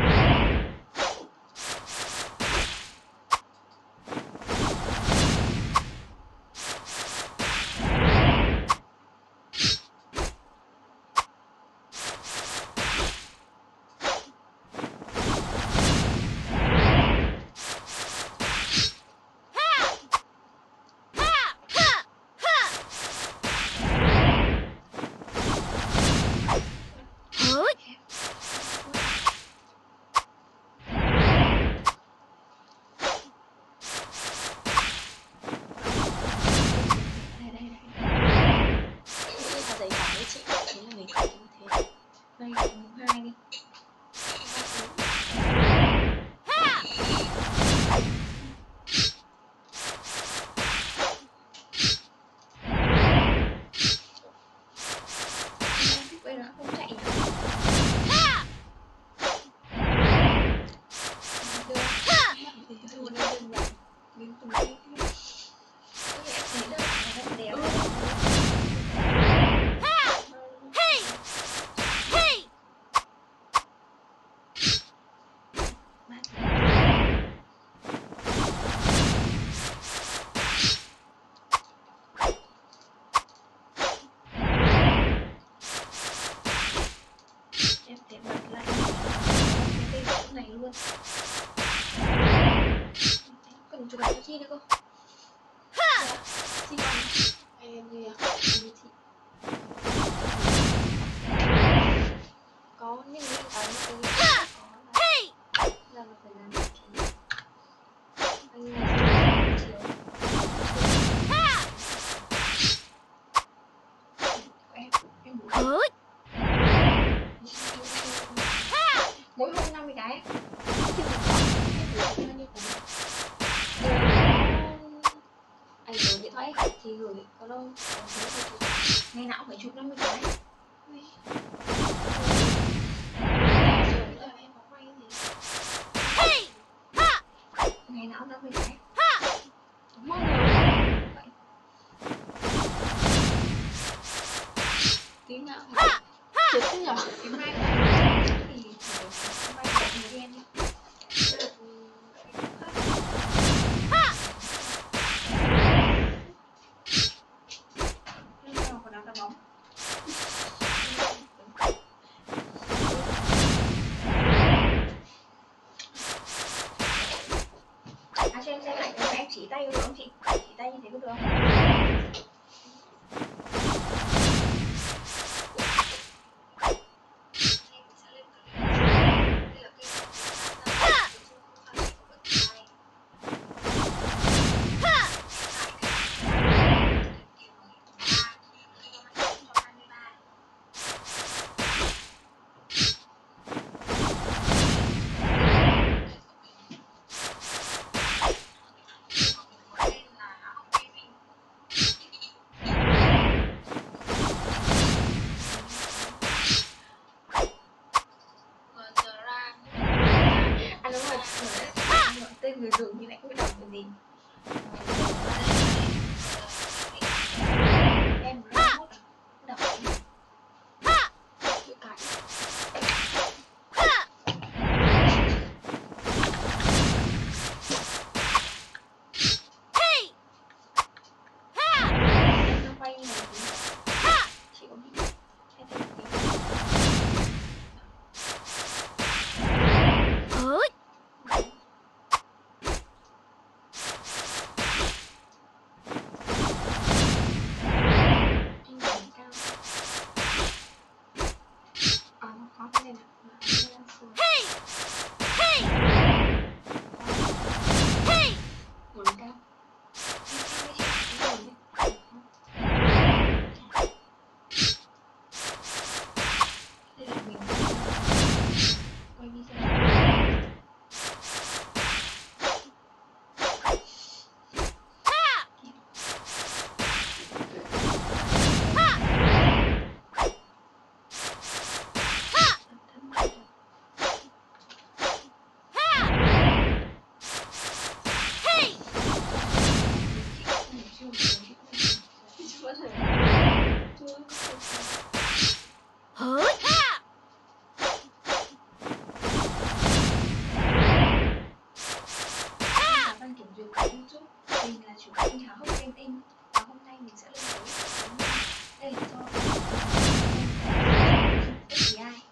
Thế là mình phải như thế.
Đây là mùng hai đi. Thích bây giờ nó không chạy nhỉ?
Thua đây đơn giản. Mình cùng đi tiếp.
Cái em thấy đơn giản là đẹp. Em sẽ bật lại cái tên chỗ này luôn.
Cần chụp ảnh cho Chi nữa cơ. Chi còn em gì à? Chị. Có những cái cái có là là nó phải làm chị. Anh là chiều.
Em em muốn
Hỡi.
mỗi hôm năm mươi cái.
Anh gửi điện thoại thì gửi có đâu
Ngày nào cũng phải chụp năm mươi cái. Ngày nào năm mươi cái.
mong ngờ
Vậy
tí nào chết thế nhở.
cái mai cái thì mai cái thì đen đi. Hôm nào còn đá đá bóng. À cho em xem lại cái em chỉ tay có được không chị? Chỉ tay như thế có được không? À đúng rồi, tên người dùng như lại không đọc cái gì. Em ra mốt à? Đọc cái gì?
Chữ cái
Em đang quay như này tí. Chị có bị em thêm một tí.
Hỡi.
Em đỉnh cao. À nó khó cái này nè. Mà em đang sửa.
ngón cao.
Em cao với chị. Em đỉnh đi. Đây là mình quay video.
Hỡi.
Đăng kiểm duyệt của YouTube. Mình là chủ kênh Háo Hức Gaming và hôm nay mình sẽ lên clip. Đây là do ép pê i.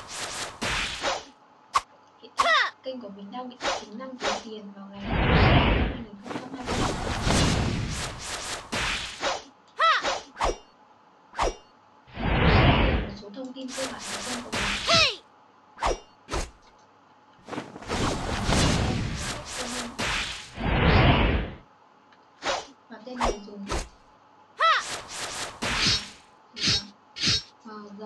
Hiện tại kênh của mình đang bị tính năng kiếm tiền vào ngày năm hai nghìn không trăm hai mươi ba. Đây là một số thông tin cơ bản về kênh của mình. Và tên người dùng giờ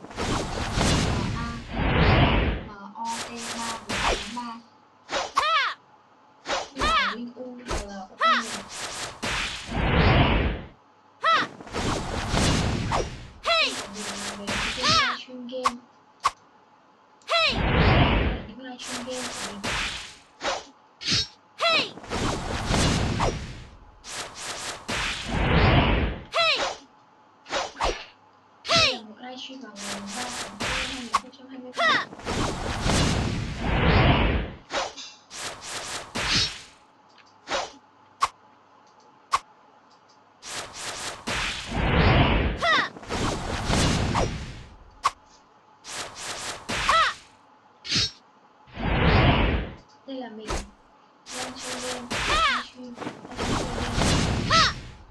A M O T ba bốn ba. Như là Linh U giờ là của kênh mình. Kênh của mình là về những kênh livestream game. Đây là những livestream game của mình. Đây là một livestream vào ngày ba tháng tư năm hai nghìn không trăm hai mươi ba. Đây là mình đang chơi game, livestream, livestream game.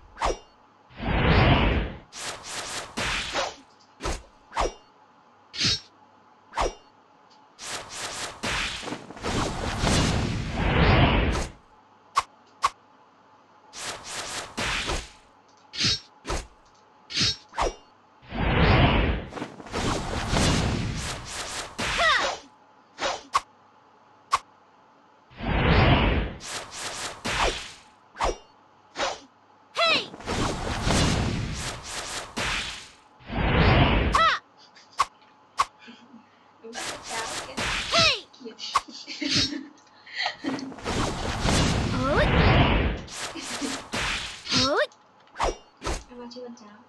Đúng là cháo kìa.
Em ăn chưa ăn cháo?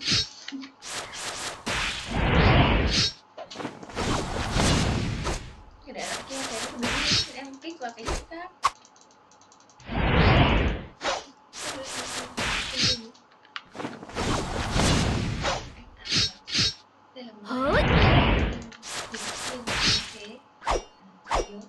Cái để lại kia thấy nó đúng, em kích vào cái chỗ khác.
Đây là một
Hỡi.
livestream bình thiên thế yếu.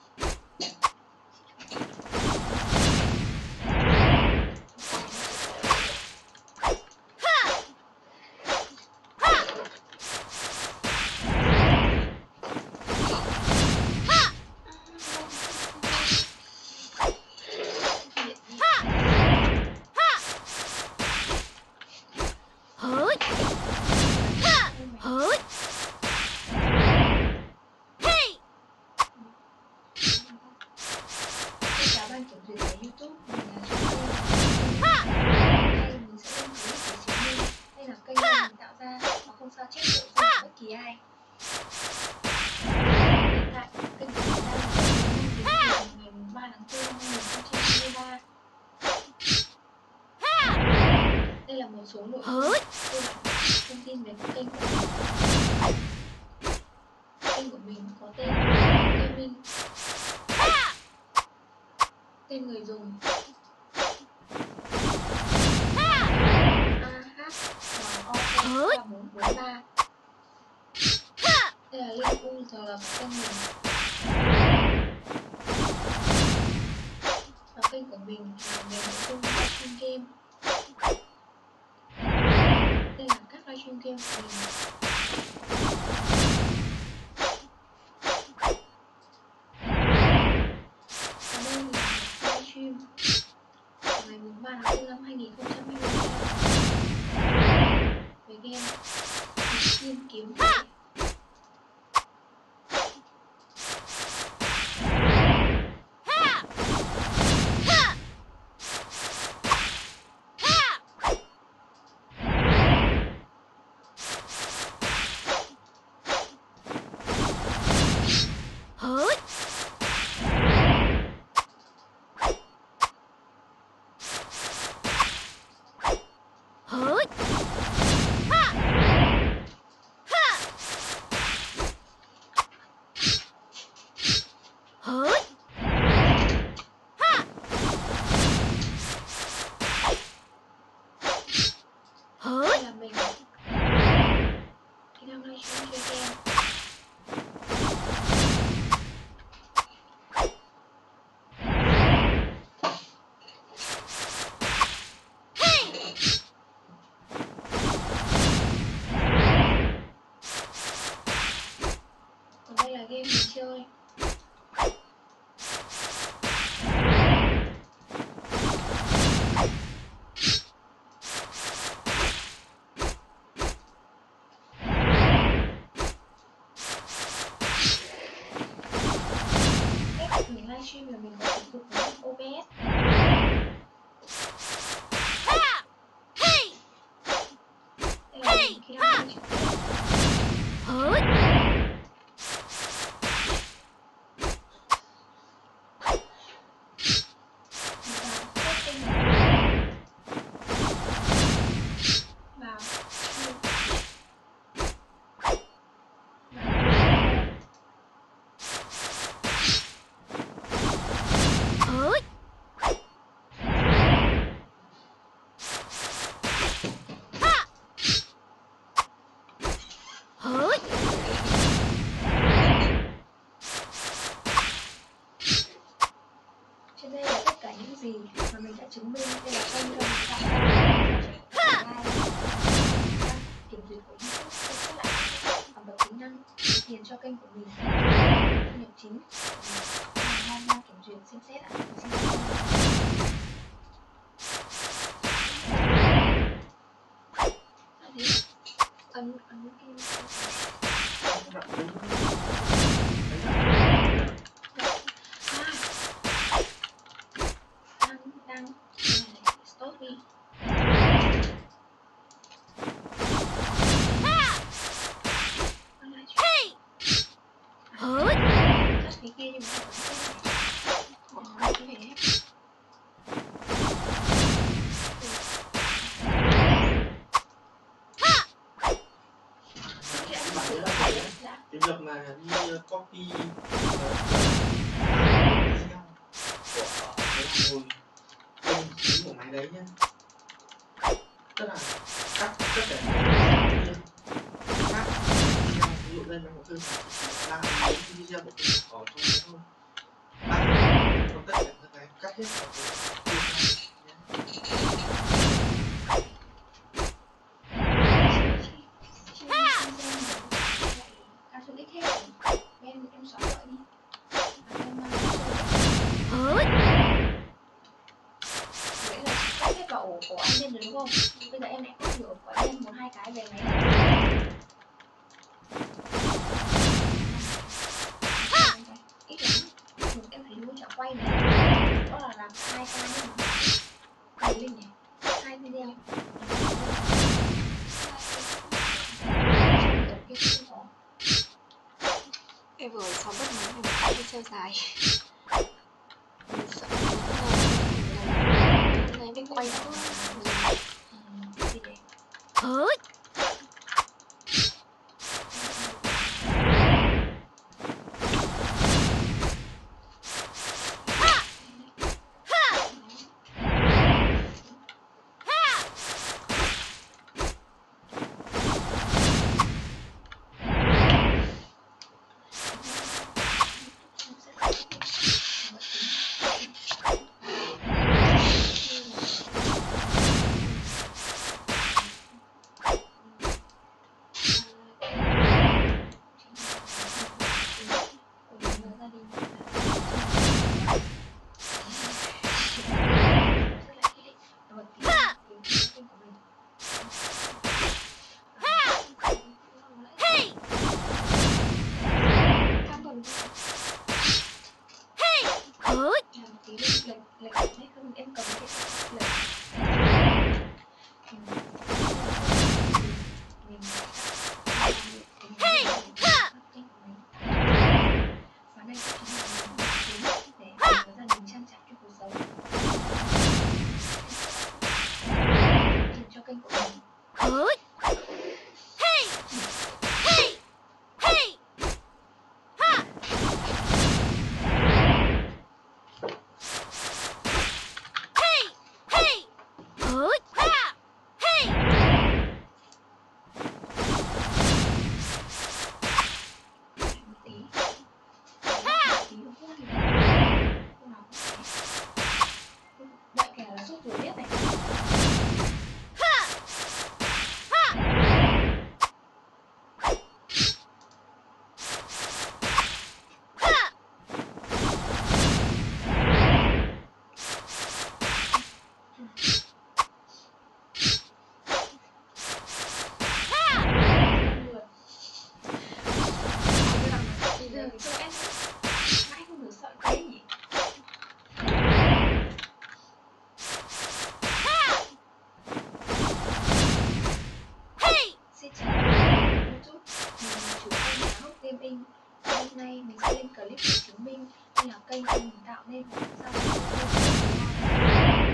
Hỡi. Hỡi.
Xin chào ban kiểm duyệt của YouTube, mình là Trúc Kênh. Hôm nay mình sẽ lên clip để chứng minh đây là kênh do mình tạo ra và không sao chép nội dung của bất kỳ ai. Hiện tại kênh của mình đang có bốn năm kiếm tiền ngày ba tháng tư năm hai nghìn không trăm hai mươi ba. Đây là một số nội dung cơ bản thông tin về kênh của mình. Kênh của mình có tên LaLe Gaming. Tên người dùng A H M O T ba bốn bốn ba. Đây là Linh U giờ là của kênh mình. Và kênh của mình là về nội dung livestream game. Đây là các livestream game của mình. Và đây là một livestream ngày ba tháng tư năm hai nghìn không trăm hai mươi ba về game Thiên Kiếm Thể.
Hỡi. Hỡi.
livestream là mình có sử dụng ô bê ét. Đây là mình khi đăng ký trực tiếp. Trên đây là tất cả những gì mà mình đã chứng minh. Đây là kênh cho mình tạo ra kiểm duyệt của YouTube, xem xét lại học tập tính năng, tiền cho kênh của mình, thu nhập chính. Tham gia kiểm duyệt xem xét ạ. Ấn ấn kim đang stop đi. Tắt cái kia nhưng mà còn cái này.
Cái việc mà đi copy video của cái hồi kênh chính của máy đấy nhé, tức là cắt tất cả những video khác, ví dụ đây là một cơ sở đang lấy video của mình ở trong đấy thôi, đang còn tất cả những cái cắt hết vào
em em xóa gọi đi. Vậy là cắt hết vào ổ của anh nhân rồi đúng không? Bây giờ em lại cắt được của anh nhân một hai cái về máy. Ít lắm. Một em thấy nó chả quay này. Đó là làm hai cái nhưng mà thấy lên nhỉ? Hai video.
Em vừa sáu bất ngờ em có video dài. Mình sợ hôm nay biết quay nữa.
chút. Mình là chủ kênh LaLe Gaming và hôm nay mình sẽ lên clip để chứng minh đây là kênh do mình tạo nên và sao cho YouTube like.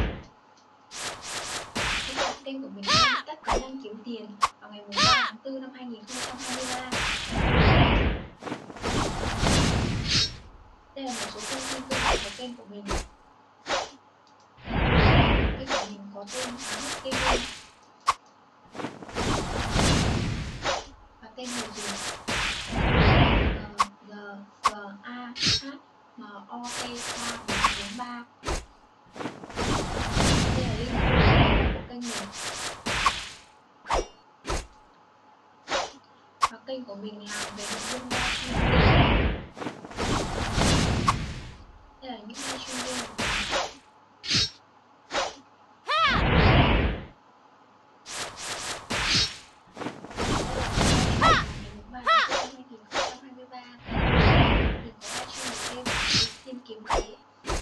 Hiện tại kênh của mình đang bị tắt tính năng kiếm tiền vào ngày ba tháng tư năm hai nghìn không trăm hai mươi ba. Đây là một số thông tin cơ bản của kênh của mình. Kênh của mình có tên LaLe Gaming và tên người dùng G G A H M O T ba bốn bốn ba. Đây là link của kênh mình. Và kênh của mình làm về nội dung livestream game. Đây là những livestream game của mình. Ngày ba tháng tư năm hai nghìn không trăm hai mươi ba mình có livestream về game Thiên Kiếm Thế.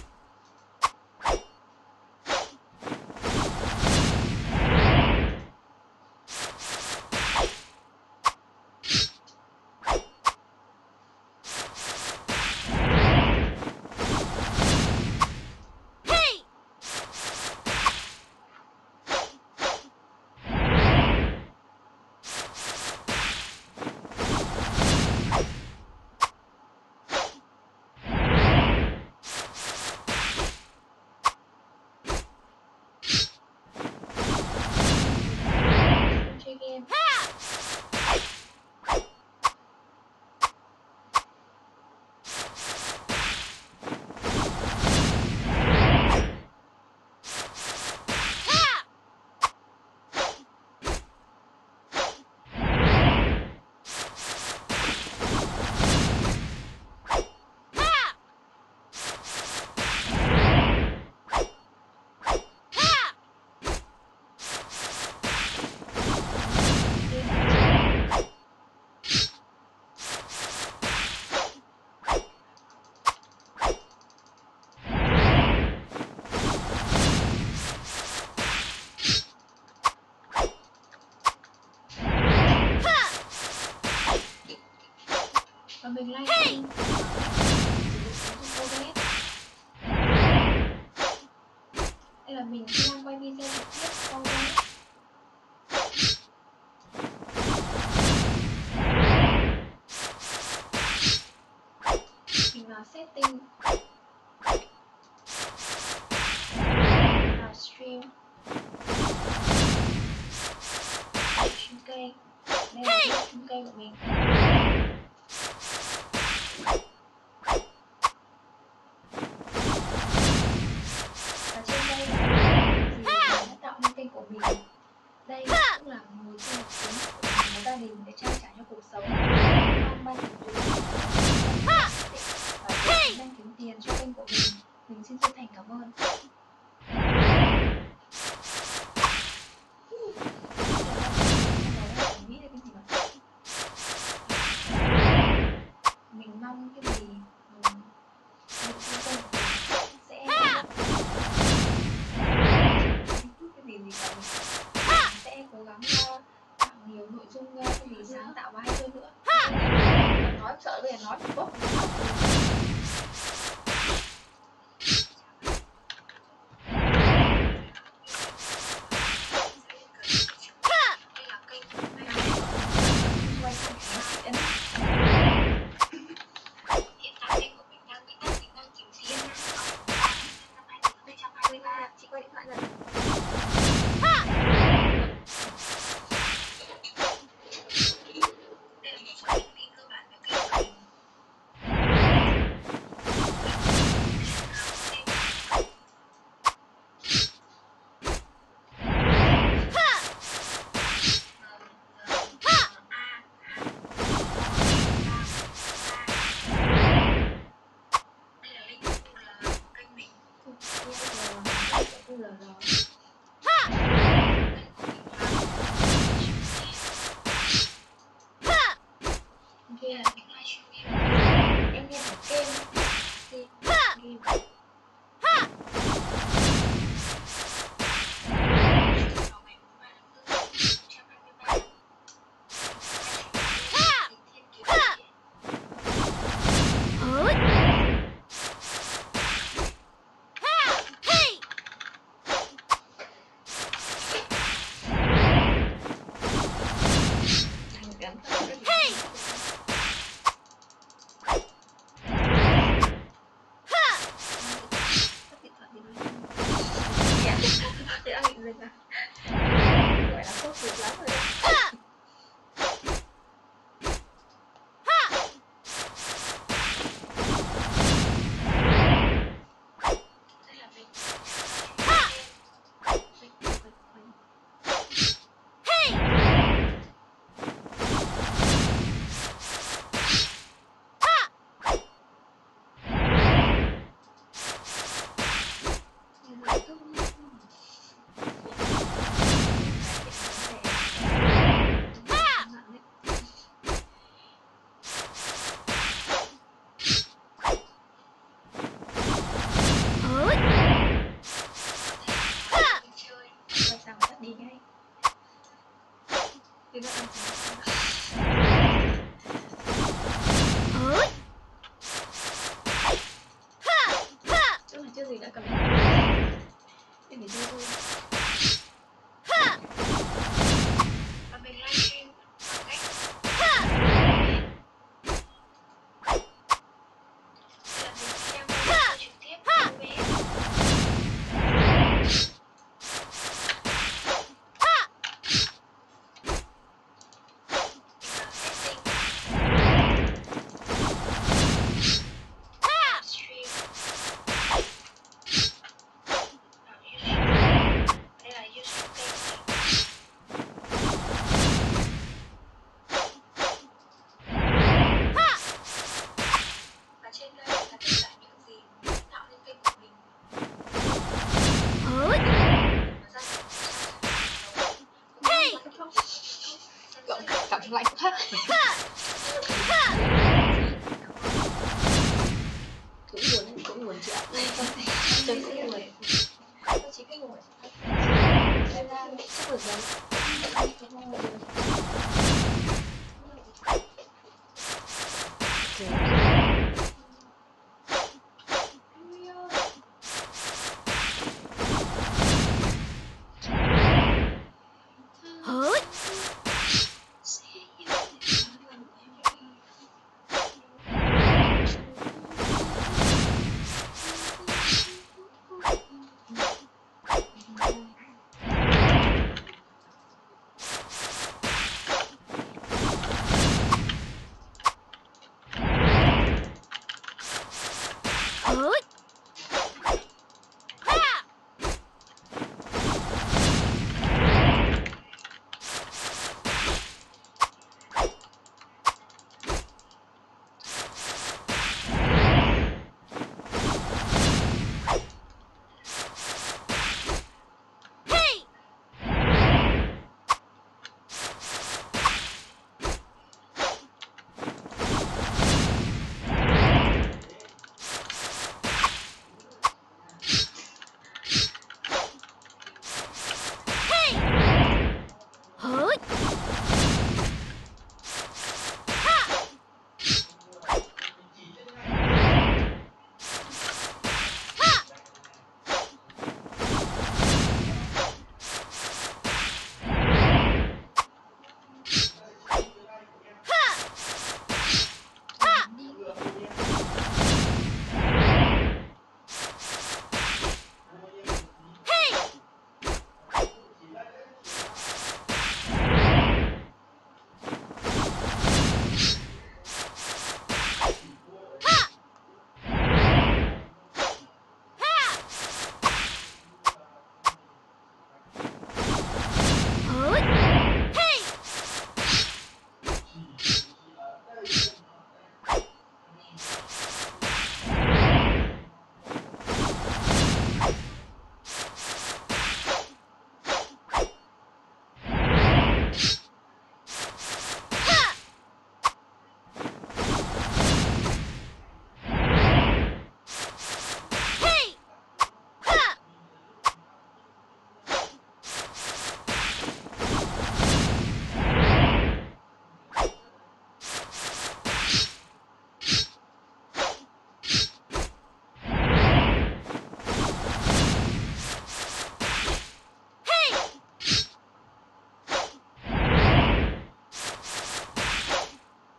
Chơi game. Và mình livestream sử dụng ứng dụng o bê ét. Đây là mình đang quay video trực tiếp o bê ét. Mình vào setting, vào stream, stream cây. Đây là stream cây của mình. Và trên đây là gì mình đã tạo nên kênh của mình. Đây cũng là nguồn thu nhập chính của mình và gia đình để trang trải cho cuộc sống. Mong ban kiểm duyệt và đang kiếm tiền cho kênh của mình. Mình xin chân thành cảm ơn. Mình mong cái gì mình sẽ cái gì gì cả mình sẽ cố gắng tạo nhiều nội dung cái gì sáng tạo và hay hơn nữa. Nói sợ bây giờ nói tốt. Chị quay điện thoại rồi. Kia em nghe thử game game game
Thì đang định dừng à? Gọi là sốt ruột lắm rồi đấy.
Thế là mình
Quay sang tắt đi ngay. Thì nó ăn gì? Chỗ này chưa gì đã cầm. Em phải chơi thôi.
và mình livestream bằng cách là mình sẽ đang quay trực tiếp o bê ét. Và trên đây là tất cả những gì mình đã tạo lên kênh của mình. Và gia đình
Cậu cảm lạnh quá. Cũng buồn, cũng buồn chị ạ. Chân cũng buồn.
Tôi chỉ cái ngồi em ra chắc được rồi.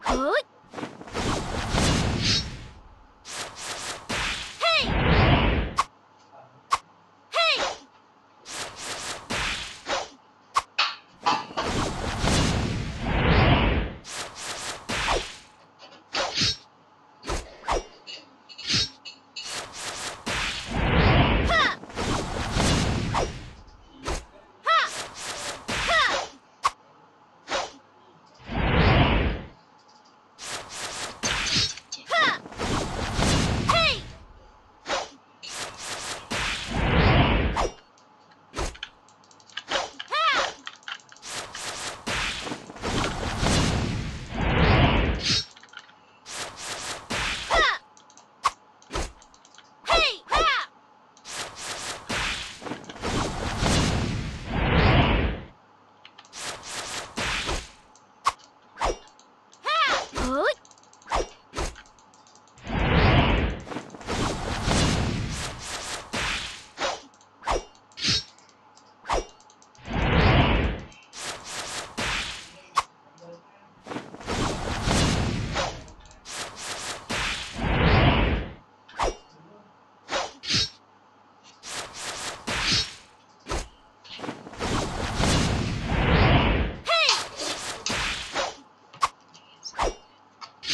Hỡi. Hey. Hey. Ha. Ha. Ha. Ha. Hey. Ha. Ha. Hey. Ha. Ha. Hỡi. Hey.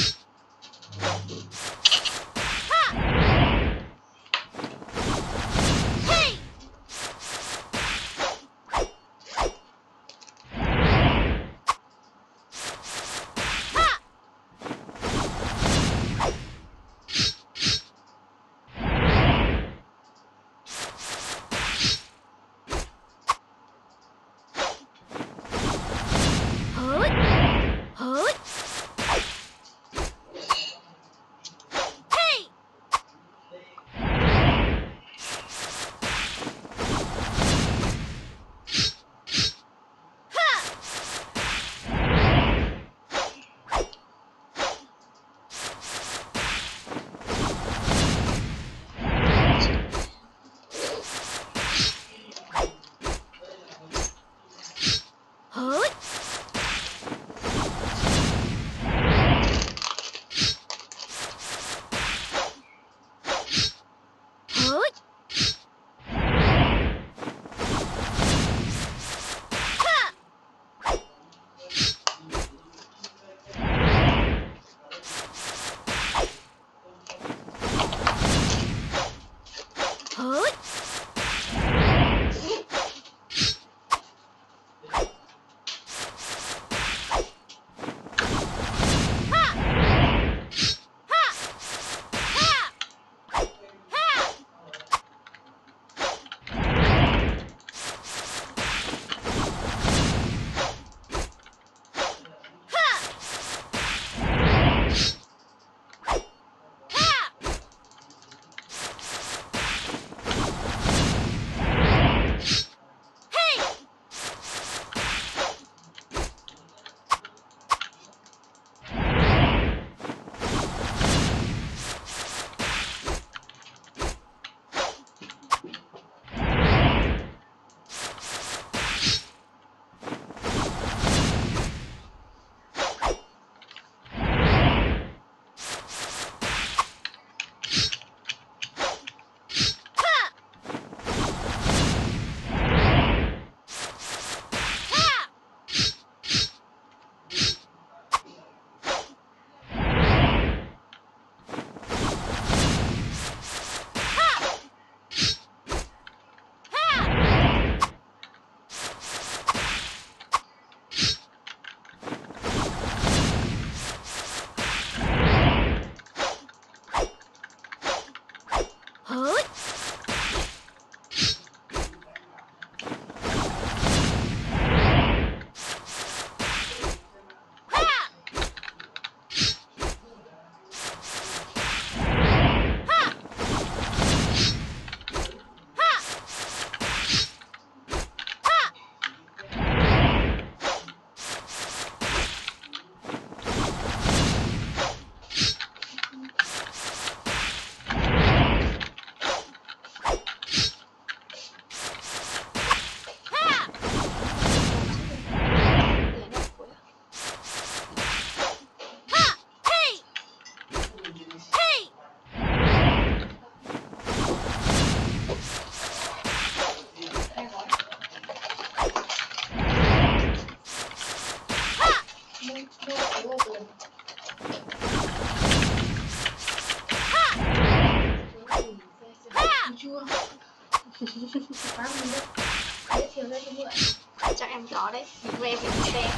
Quá mình đó. Giới thiệu ra cho mượn.
Chắc em có đấy, nhưng mà em phải đi xem.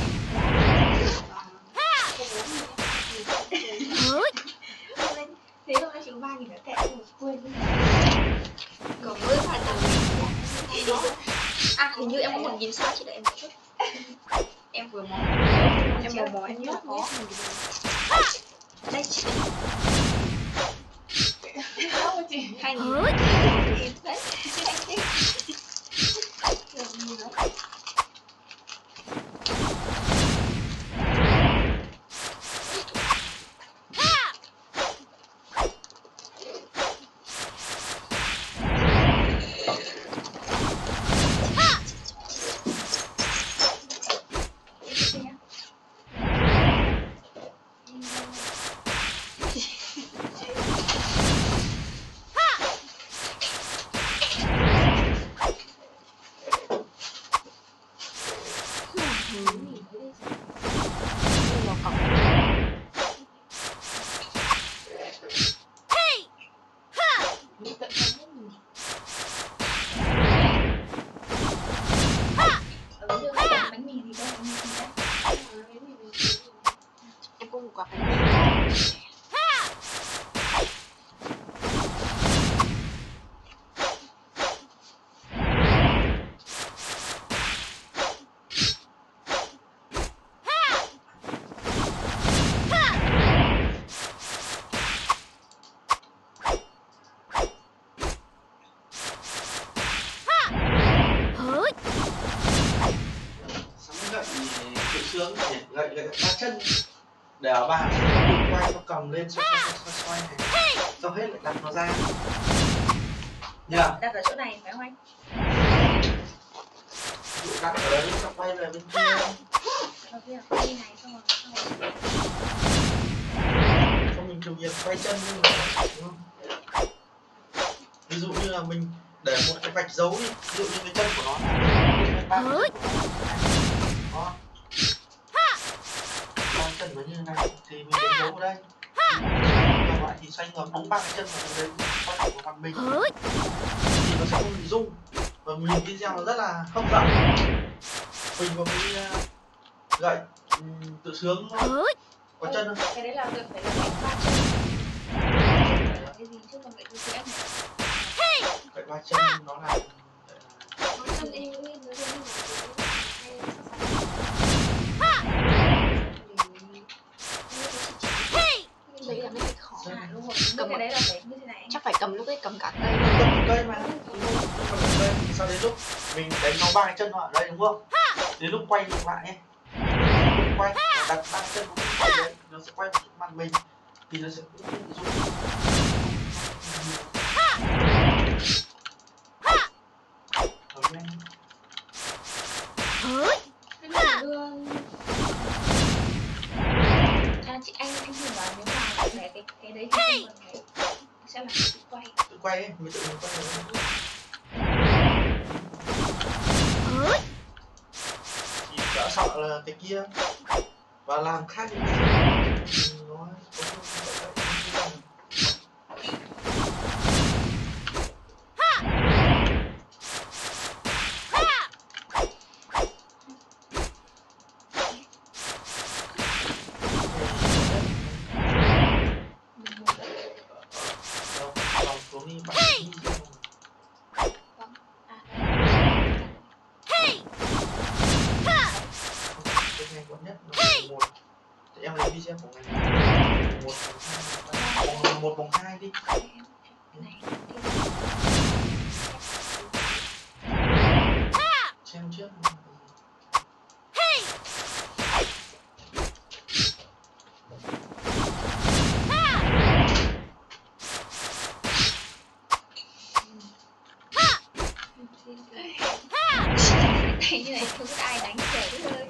Thế rồi chị có ba nghìn đã kẹt rồi quên đi.
Còn với hai tờ à, hình như em có một nghìn sáu chị đợi em một chút. Em vừa mò em mò mò em nhớ có đây chị
Đâu chị?
hai nghìn đấy
Kiểu gì đó. Bánh mì gì đâu, bánh mì gì đấy.
em có một quả bánh mì ngon.
Sắm gậy tự sướng nhỉ, gậy gậy ba chân để ở bàn tự quay nó cầm lên xoay xoay xoay xoay này sau hết lại đặt nó ra nhỉ.
Đặt ở chỗ này phải không anh?
Dụ đặt ở đấy xong quay về bên kia.
Đầu tiên là đi này xong rồi xong rồi
Xong mình thực hiện quay chân như này đúng không? Ví dụ như là mình để một cái vạch dấu đi, ví dụ như cái chân của nó là ba chân của nó. Đó. Ba chân nó như này thì mình đánh dấu ở đây. Còn lại thì xoay ngược đúng ba cái chân vào đấy quay của mặt mình thì nó sẽ không bị rung và nhìn video nó rất là hấp dẫn. Mình có cái gậy um, tự sướng không? Có chân không?
cái đấy là được phải là gậy ba chân. Cái gì chứ còn gậy tự sướng này.
Gậy ba chân nó là
Con chân em nghĩ nó như đấy là mới khó.
À đúng rồi, cầm cái đấy là phải như thế này.
Chắc phải cầm lúc ấy cầm cả cây.
cầm cây mà cầm cây sau đến lúc mình đánh nó ba cái chân nó ở đây đúng không? Đến lúc quay ngược lại ấy, quay đặt ba cái chân của mình đấy nó sẽ quay mặt mình thì nó sẽ cũng không bị rung. Okay.
Cái này đưa à, chị anh anh thử bảo nếu mà để cái cái đấy thì không cần phải sẽ là tự quay.
Tự quay ấy, mình tự mình quay rồi. Chỉ đã sợ là cái kia và làm khác những cái gì nó có em lấy video của ngày một vòng một vòng hai đi xem trước.
Thấy như này không biết ai đánh trời đất ơi.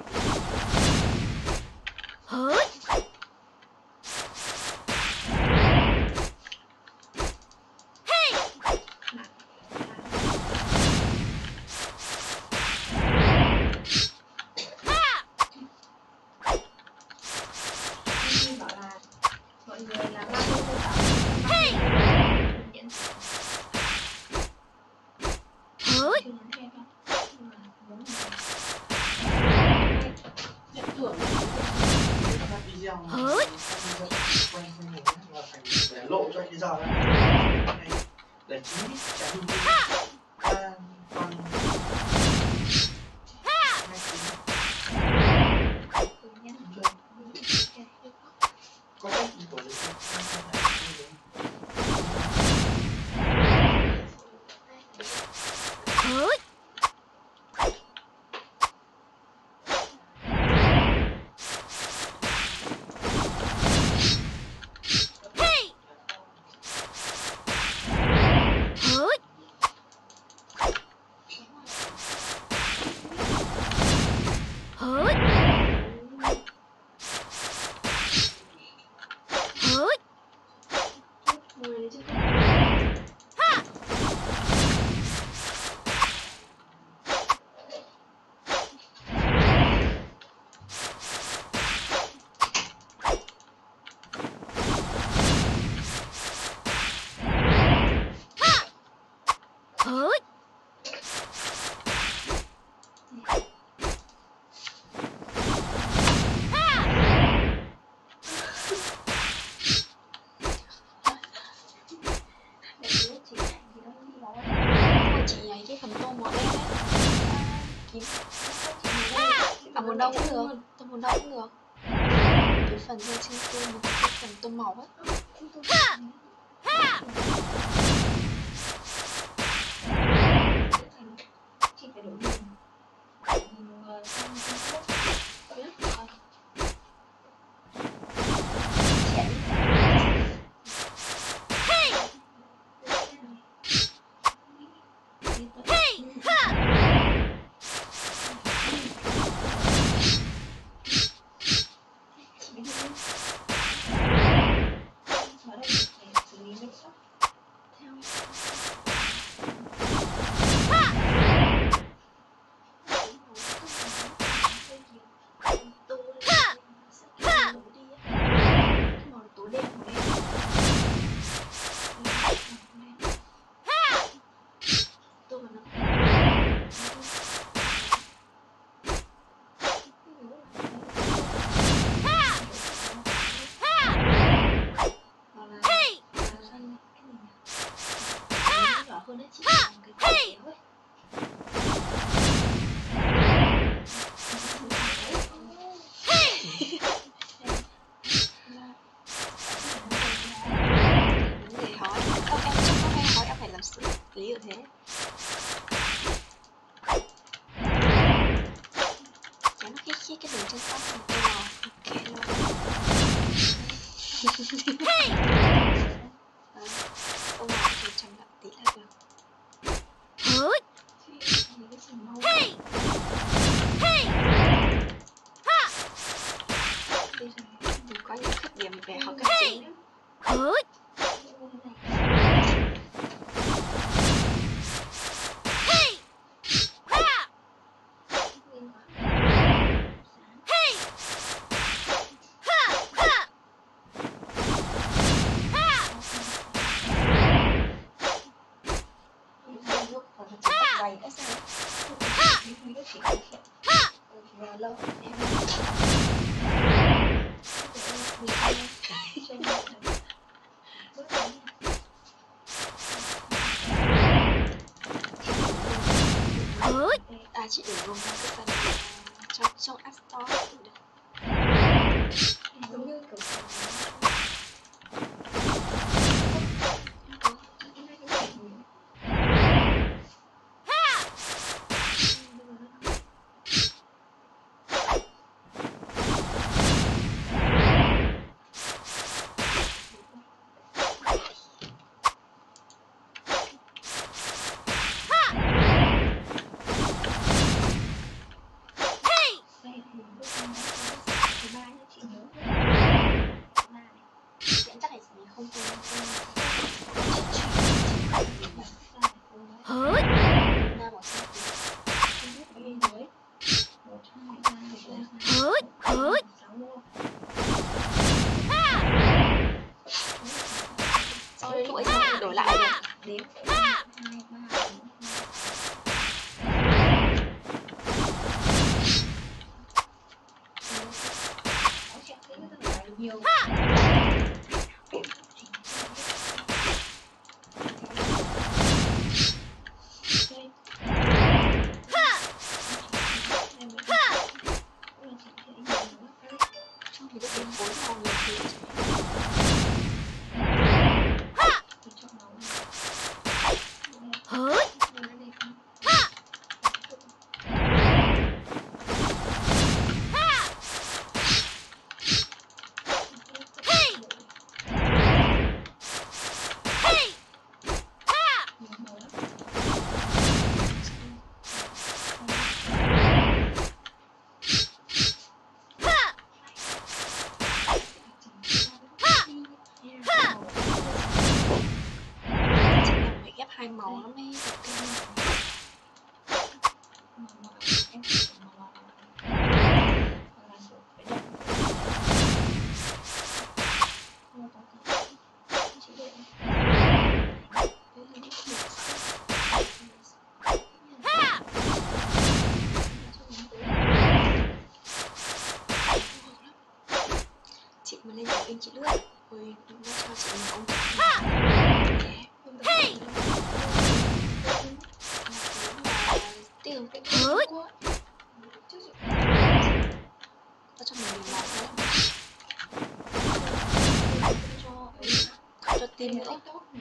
dẫn quay quay này là phải để lộ cho cái giờ này để chín ít trả hình ra còn hai chín có cách gì của mình
Good. Hey. Good. Good. Good.
Mùi đấy chứ không?
Ha. Good.
Ôi chị nhảy cái phần tôm màu đen đấy. Kín. À màu đông cũng được. Tôm màu đông cũng được. Cái phần trên trên tôm một cái phần tôm màu ấy.
Chị phải đổi đường. Đường sang Trung Quốc.
Hey. Hey. Ha.
Ở đây phải xử lý make up theo
Ha. Ha. Ha.
Cái màu tối đen của em.
Ha.
Tôi mà nó
Ha. Ha.
hoặc là
Hey.
xanh cái gì nhỉ?
Ha.
Nhỏ hơn đấy chị.
Ha.
Cái
Hey.
kéo ấy.
Hey.
Vấn đề hỏi. Ơ em chắc có hay hỏi em phải làm xử lý ở thế. Kéo nó khít khít cái đường trên tóc này tôi vào. Ok luôn.
Hey.
Đấy. Ông vào thì chấm đậm tí là được.
Good. Hey. Hey. Ha.
Bây giờ mình có những khuyết điểm về học cách
Hey.
chính nữa.
Good. Hey. Ha. Hey. Ha. Ha. Ha.
nước và nó chỉ bắt dày nữa sao?
Ha.
Nước chỉ cần hiện
Ha.
và lâu em
Good.
À chị để gồm vào cái phần uh, trong trong App Store cũng được.
giống như kiểu
Ha. Ha. Hey.
đây thì lúc thứ ba nhá chị nhớ thứ ba này
Hiện chắc là mình không quên quên
Good.
Nga bỏ xanh tí.
ở bên dưới một hai ba bốn
Good. Good.
sáu luôn
Ha.
Sau đấy lúc ấy mình đổi lại được.
đếm
Ha.
hai ba bốn sáu triệu thế nó phải nhiều
Ha.
Trong thì có thể phối màu nhiều thứ chứ.
Hớt.
Phải ghép hai màu nó mới được cân. Chị mà lên kênh chị lướt rồi nó cho chị một công thức tiêu cái
Hớt.
nó cho mình nhiều màu nữa, cho tim nữa.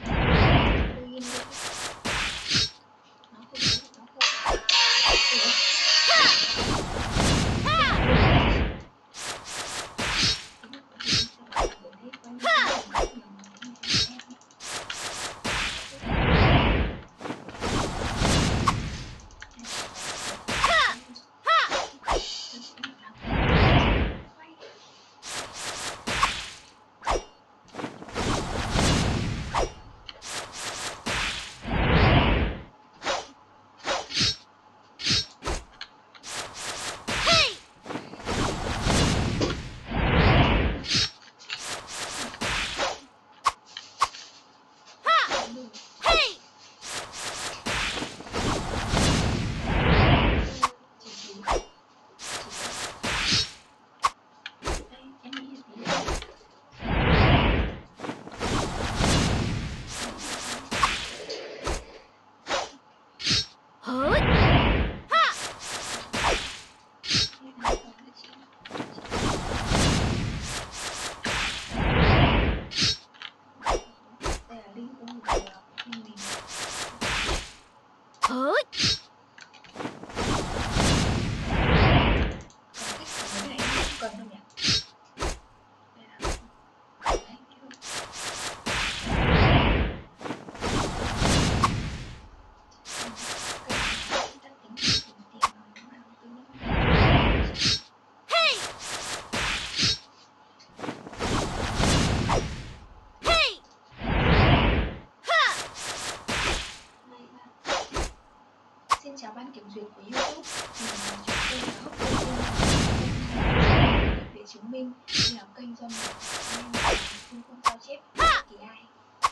Hớt.
Đây là link của một mình mình.
Hớt.
Còn thích của cái này em không cần đâu nhỉ. Đây là đấy, cái hộp. Xin chào ban kiểm duyệt của YouTube. Mình là chúng tôi là hấp để chứng minh đây là kênh do mình nên không không sao chép bất kỳ ai.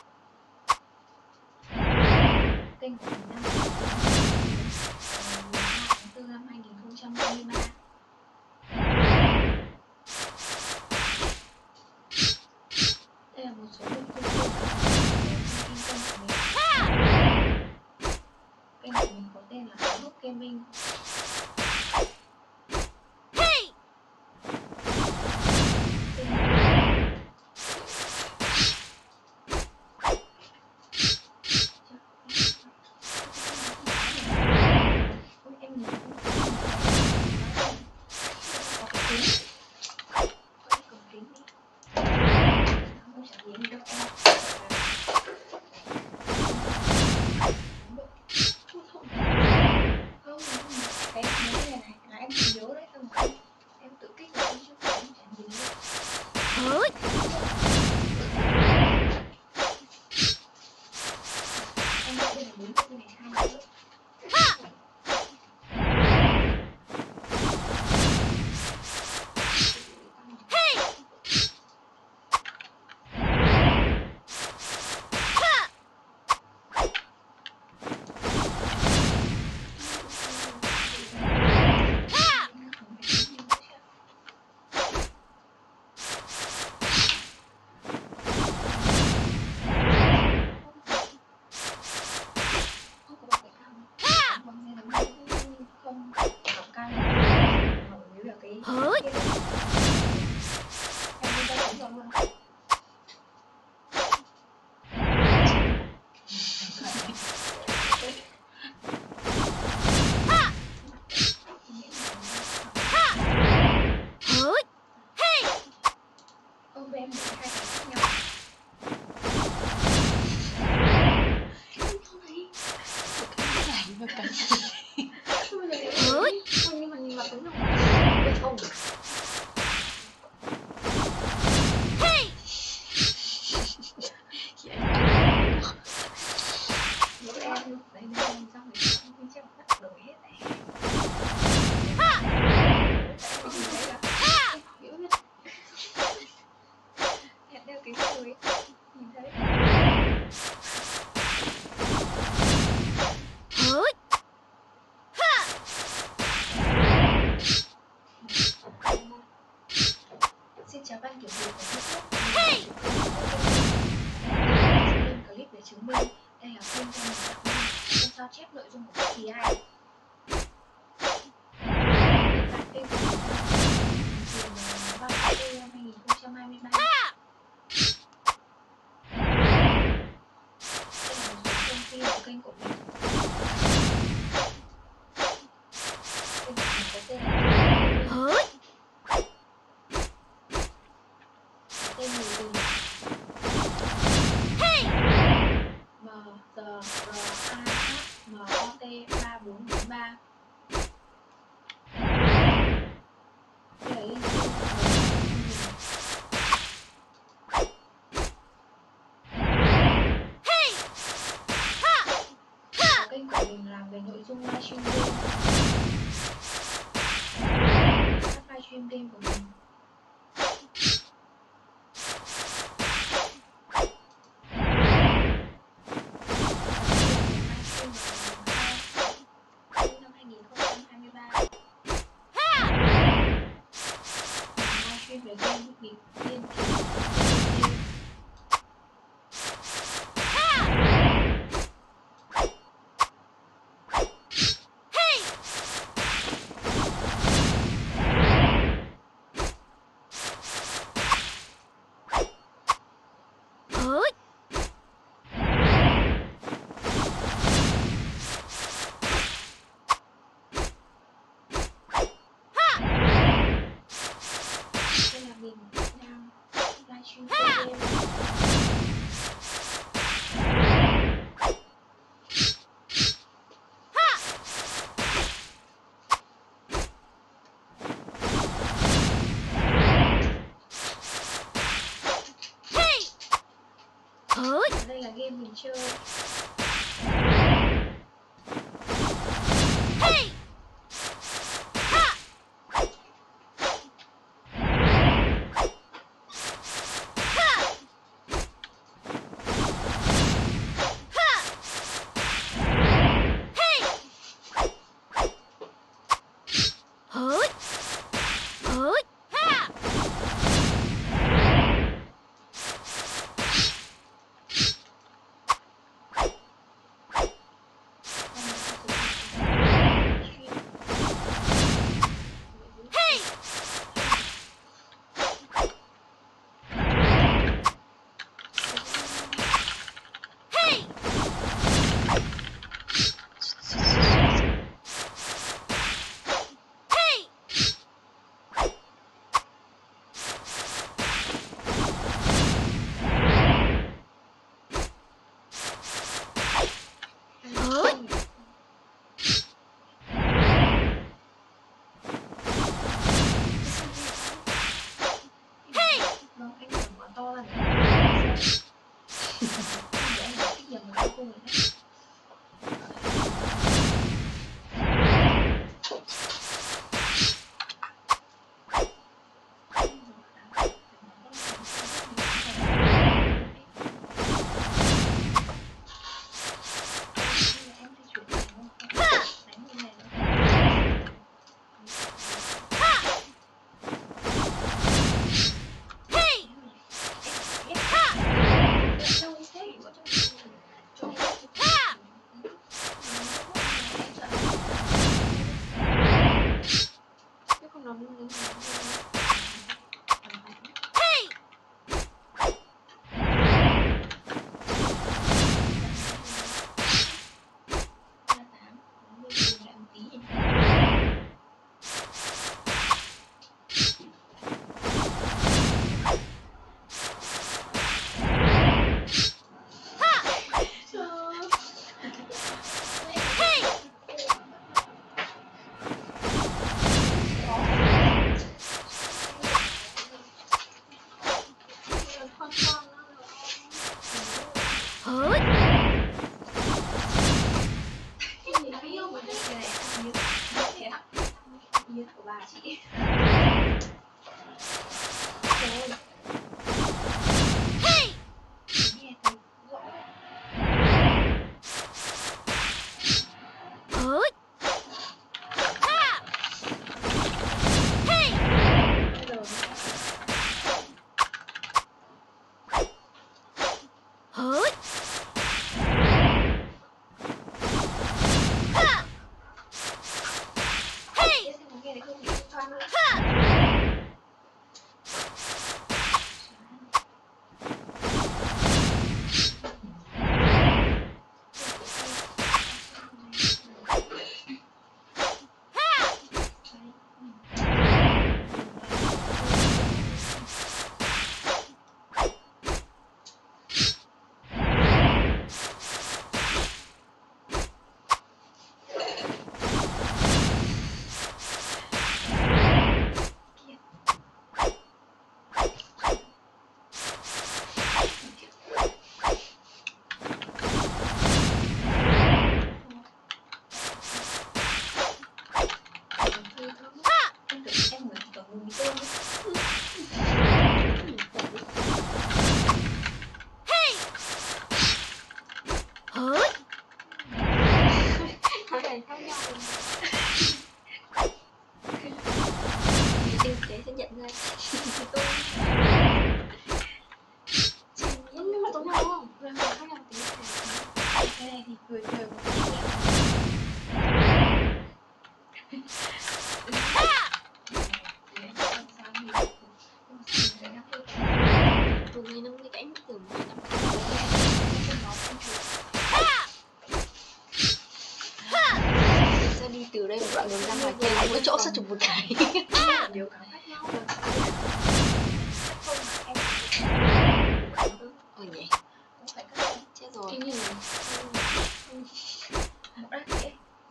Kênh của mình năm tháng tư năm hai nghìn không trăm hai mươi ba. Đây là một số link công cụ trên kênh của mình. Kênh của mình có tên là LaLe Gaming. với em đấy hai cái khác nhau.
Này mà cái gì?
Bây giờ em
Hứt.
thấy nhưng mà nhìn mặt đúng không?
Ôi không.
Hey.
Chị ấy nói đó.
Lúc em lúc đấy nên làm xong thì em không chắc bắt đổi hết này.
Ha.
Em nhìn thấy là
Ha.
em hiểu biết. Em đeo kính rồi nhìn thấy.
Hứt. Ha.
Xin chào ban kiểm duyệt của YouTube.
Hey.
Mình lên clip để chứng minh đây là kênh do mình tạo nên, không sao chép nội dung của bất kỳ ai. Hiện tại kênh của mình đang truyền vào ba tháng tư năm hai nghìn không trăm hai mươi ba.
Ha.
Đây là một số thông tin của kênh của mình. Kênh của mình có tên là LaLe Gaming.
Hứt.
Tên người dùng
Hey.
M G R A H M O T ba bốn bốn ba. Đây là link kênh của mình.
Hey. Ha.
Và kênh của mình làm về nội dung livestream game. Các livestream game của mình. Năm hai nghìn không trăm hai mươi ba.
Ha.
Livestream về game bị tiên kiếm.
Ha. Hey. Hứt. Ha.
Đây là mình đang livestream
Ha.
chơi game.
Ha. Hey. Hứt.
Và đây là game mình chơi.
Hey. Ha. Ha. Ha. Hey. Hứt. Hứt. Ha.
con con nó rồi.
Hớt.
Cái gì biết không? Cái này ăn nhất. Thế ạ. Nhất của bà chị. Rồi.
Hey.
Nghe thấy rõ.
Hớt. Ha. Hey.
Bây giờ
Hớt. Ha. Hey.
biết xem có nghe thấy không? Bị choáng nữa.
Ha. Ha. Ha.
Em tưởng em muốn tưởng muốn bị tôm ấy.
Hey. Hớt.
Nói này khác nhau rồi. Yêu thế sẽ nhận ra. Tôi nhưng mà giống nhau đúng không? Rồi mà khác nhau tí này.
Cái này thì cười cười một tí nhẹ.
Ha.
Đấy, làm sao thì nhưng mà sao mình thấy nó
Từ ngày năm mươi cái từ mười năm
không nó không chịu.
Ha. Ha.
mình sẽ đi từ đây một đoạn đường ra ngoài kia mỗi chỗ sẽ chụp một cái.
Điều cảm khác nhau.
Không em ôi nhỉ
Cũng phải cắt đâu.
chết rồi.
Hình như là một đắt thế.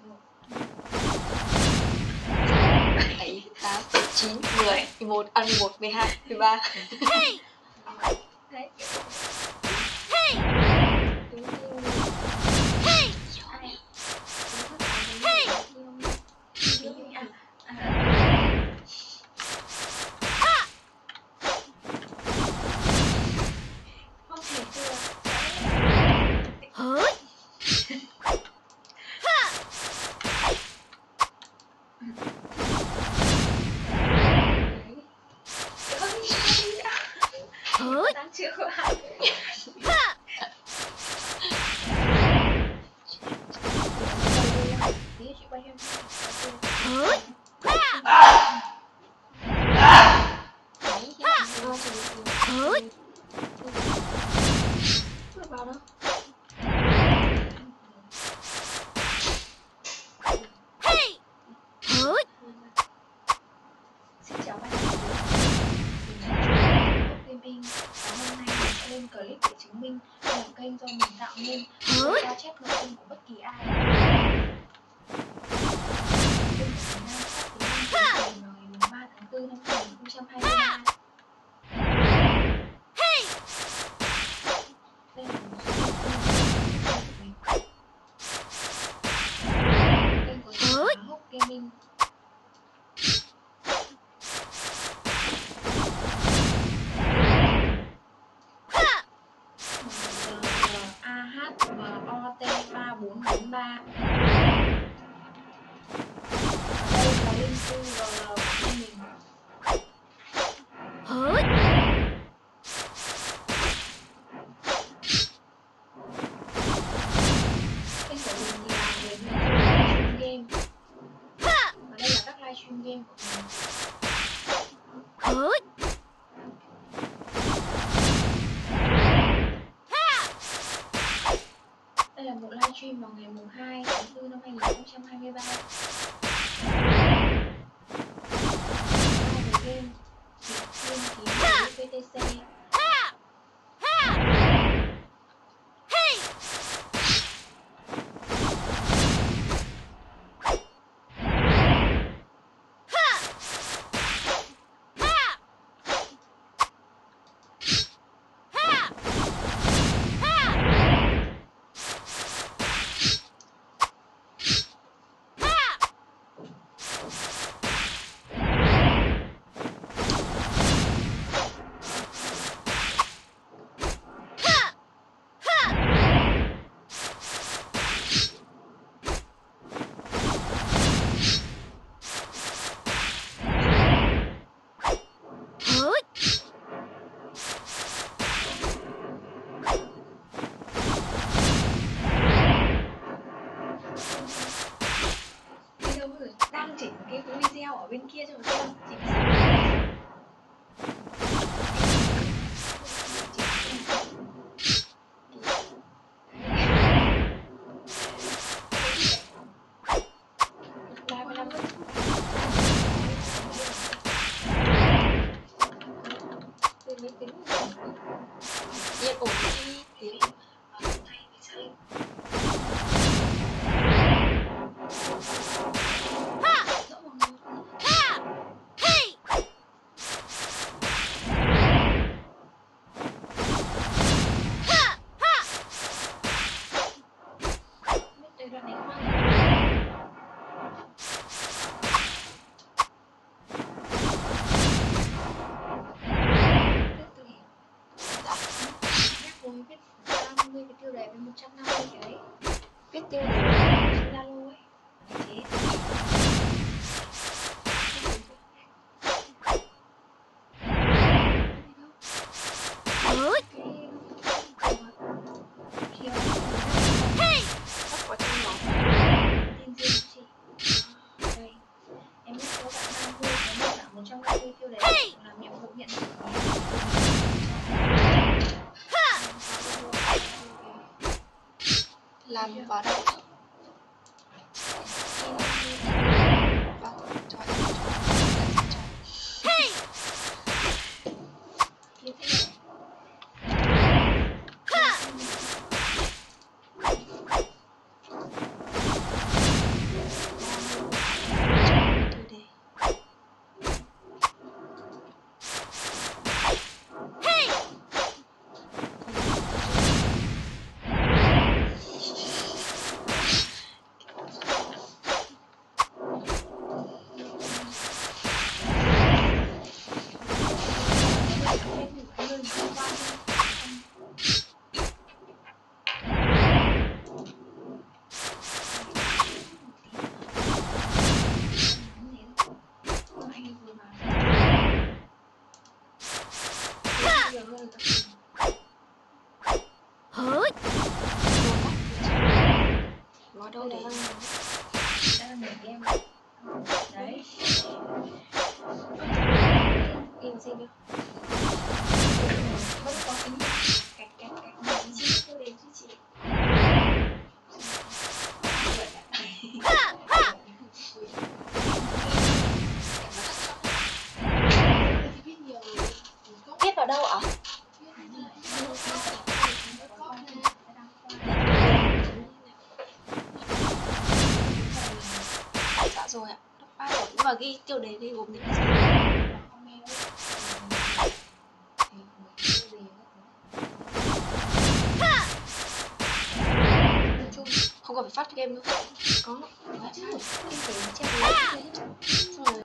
bảy tám chín mười mười một ăn mười một mười hai mười ba.
Hey.
Đấy.
Hey.
Đúng như
Hey.
ai?
Hey.
Ví dụ như à, à,
Ha.
không thể chưa.
Hớt. Ha. Hớt.
Đang chưa có
Ha.
tí chị quay em.
Hớt. Ha.
Đấy
Ha.
nó chỉ được
Hớt.
được vào đâu.
Hey. Hớt.
Xin chào các bạn Gaming và hôm nay mình sẽ lên clip để chứng minh đây là kênh do mình tạo nên không sao chép nội dung của bất kỳ ai. Kênh của mình đang phát tính lên vào ngày ba tháng tư năm hai nghìn không trăm hai mươi ba.
Hey.
Đây là một số thông tin của mình. Kênh của mình là LaLe Gaming.
Ha.
A H M O T ba bốn bốn ba. Đây là link thư G L của kênh mình.
Hớt.
Kênh của mình thì làm về nội dung livestream game.
Ha.
Và đây là các livestream game của mình.
Hớt. Ha.
Đây là một livestream vào ngày hai tháng tư năm hai nghìn không trăm hai mươi ba. Live game chỉ thiên ký vê tê xê.
Ha. Ha. Hey. Ha. Ha.
Yên ổn đi tiếng.
Đây đoạn này khoan. Viết ba mươi cái tiêu đề với một trăm năm mươi cái đấy.
Viết tiêu đề
Trên Zalo ấy. Chế.
bắt quả chân nó.
Tin riêng cho chị. Đây. Em viết số bạn ba mươi với một bảng một trăm năm mươi tiêu đề làm nhiệm vụ nhận chỉ
Làm vào đâu?
kia thế này.
Tiêu đề. Ngó đâu để
Đây là mình em. Đấy.
em gì nữa?
Vẫn có tính cạch cạch cạch mình chi tiêu đề chứ chị.
Viết vào đâu ạ? Dạ rồi ạ. Lớp ba rồi. Nhưng mà ghi tiêu đề đi gồm những cái gì? Nói chung không cần phải phát game nữa. Có. Đấy. Kinh tế treo lên. Xong rồi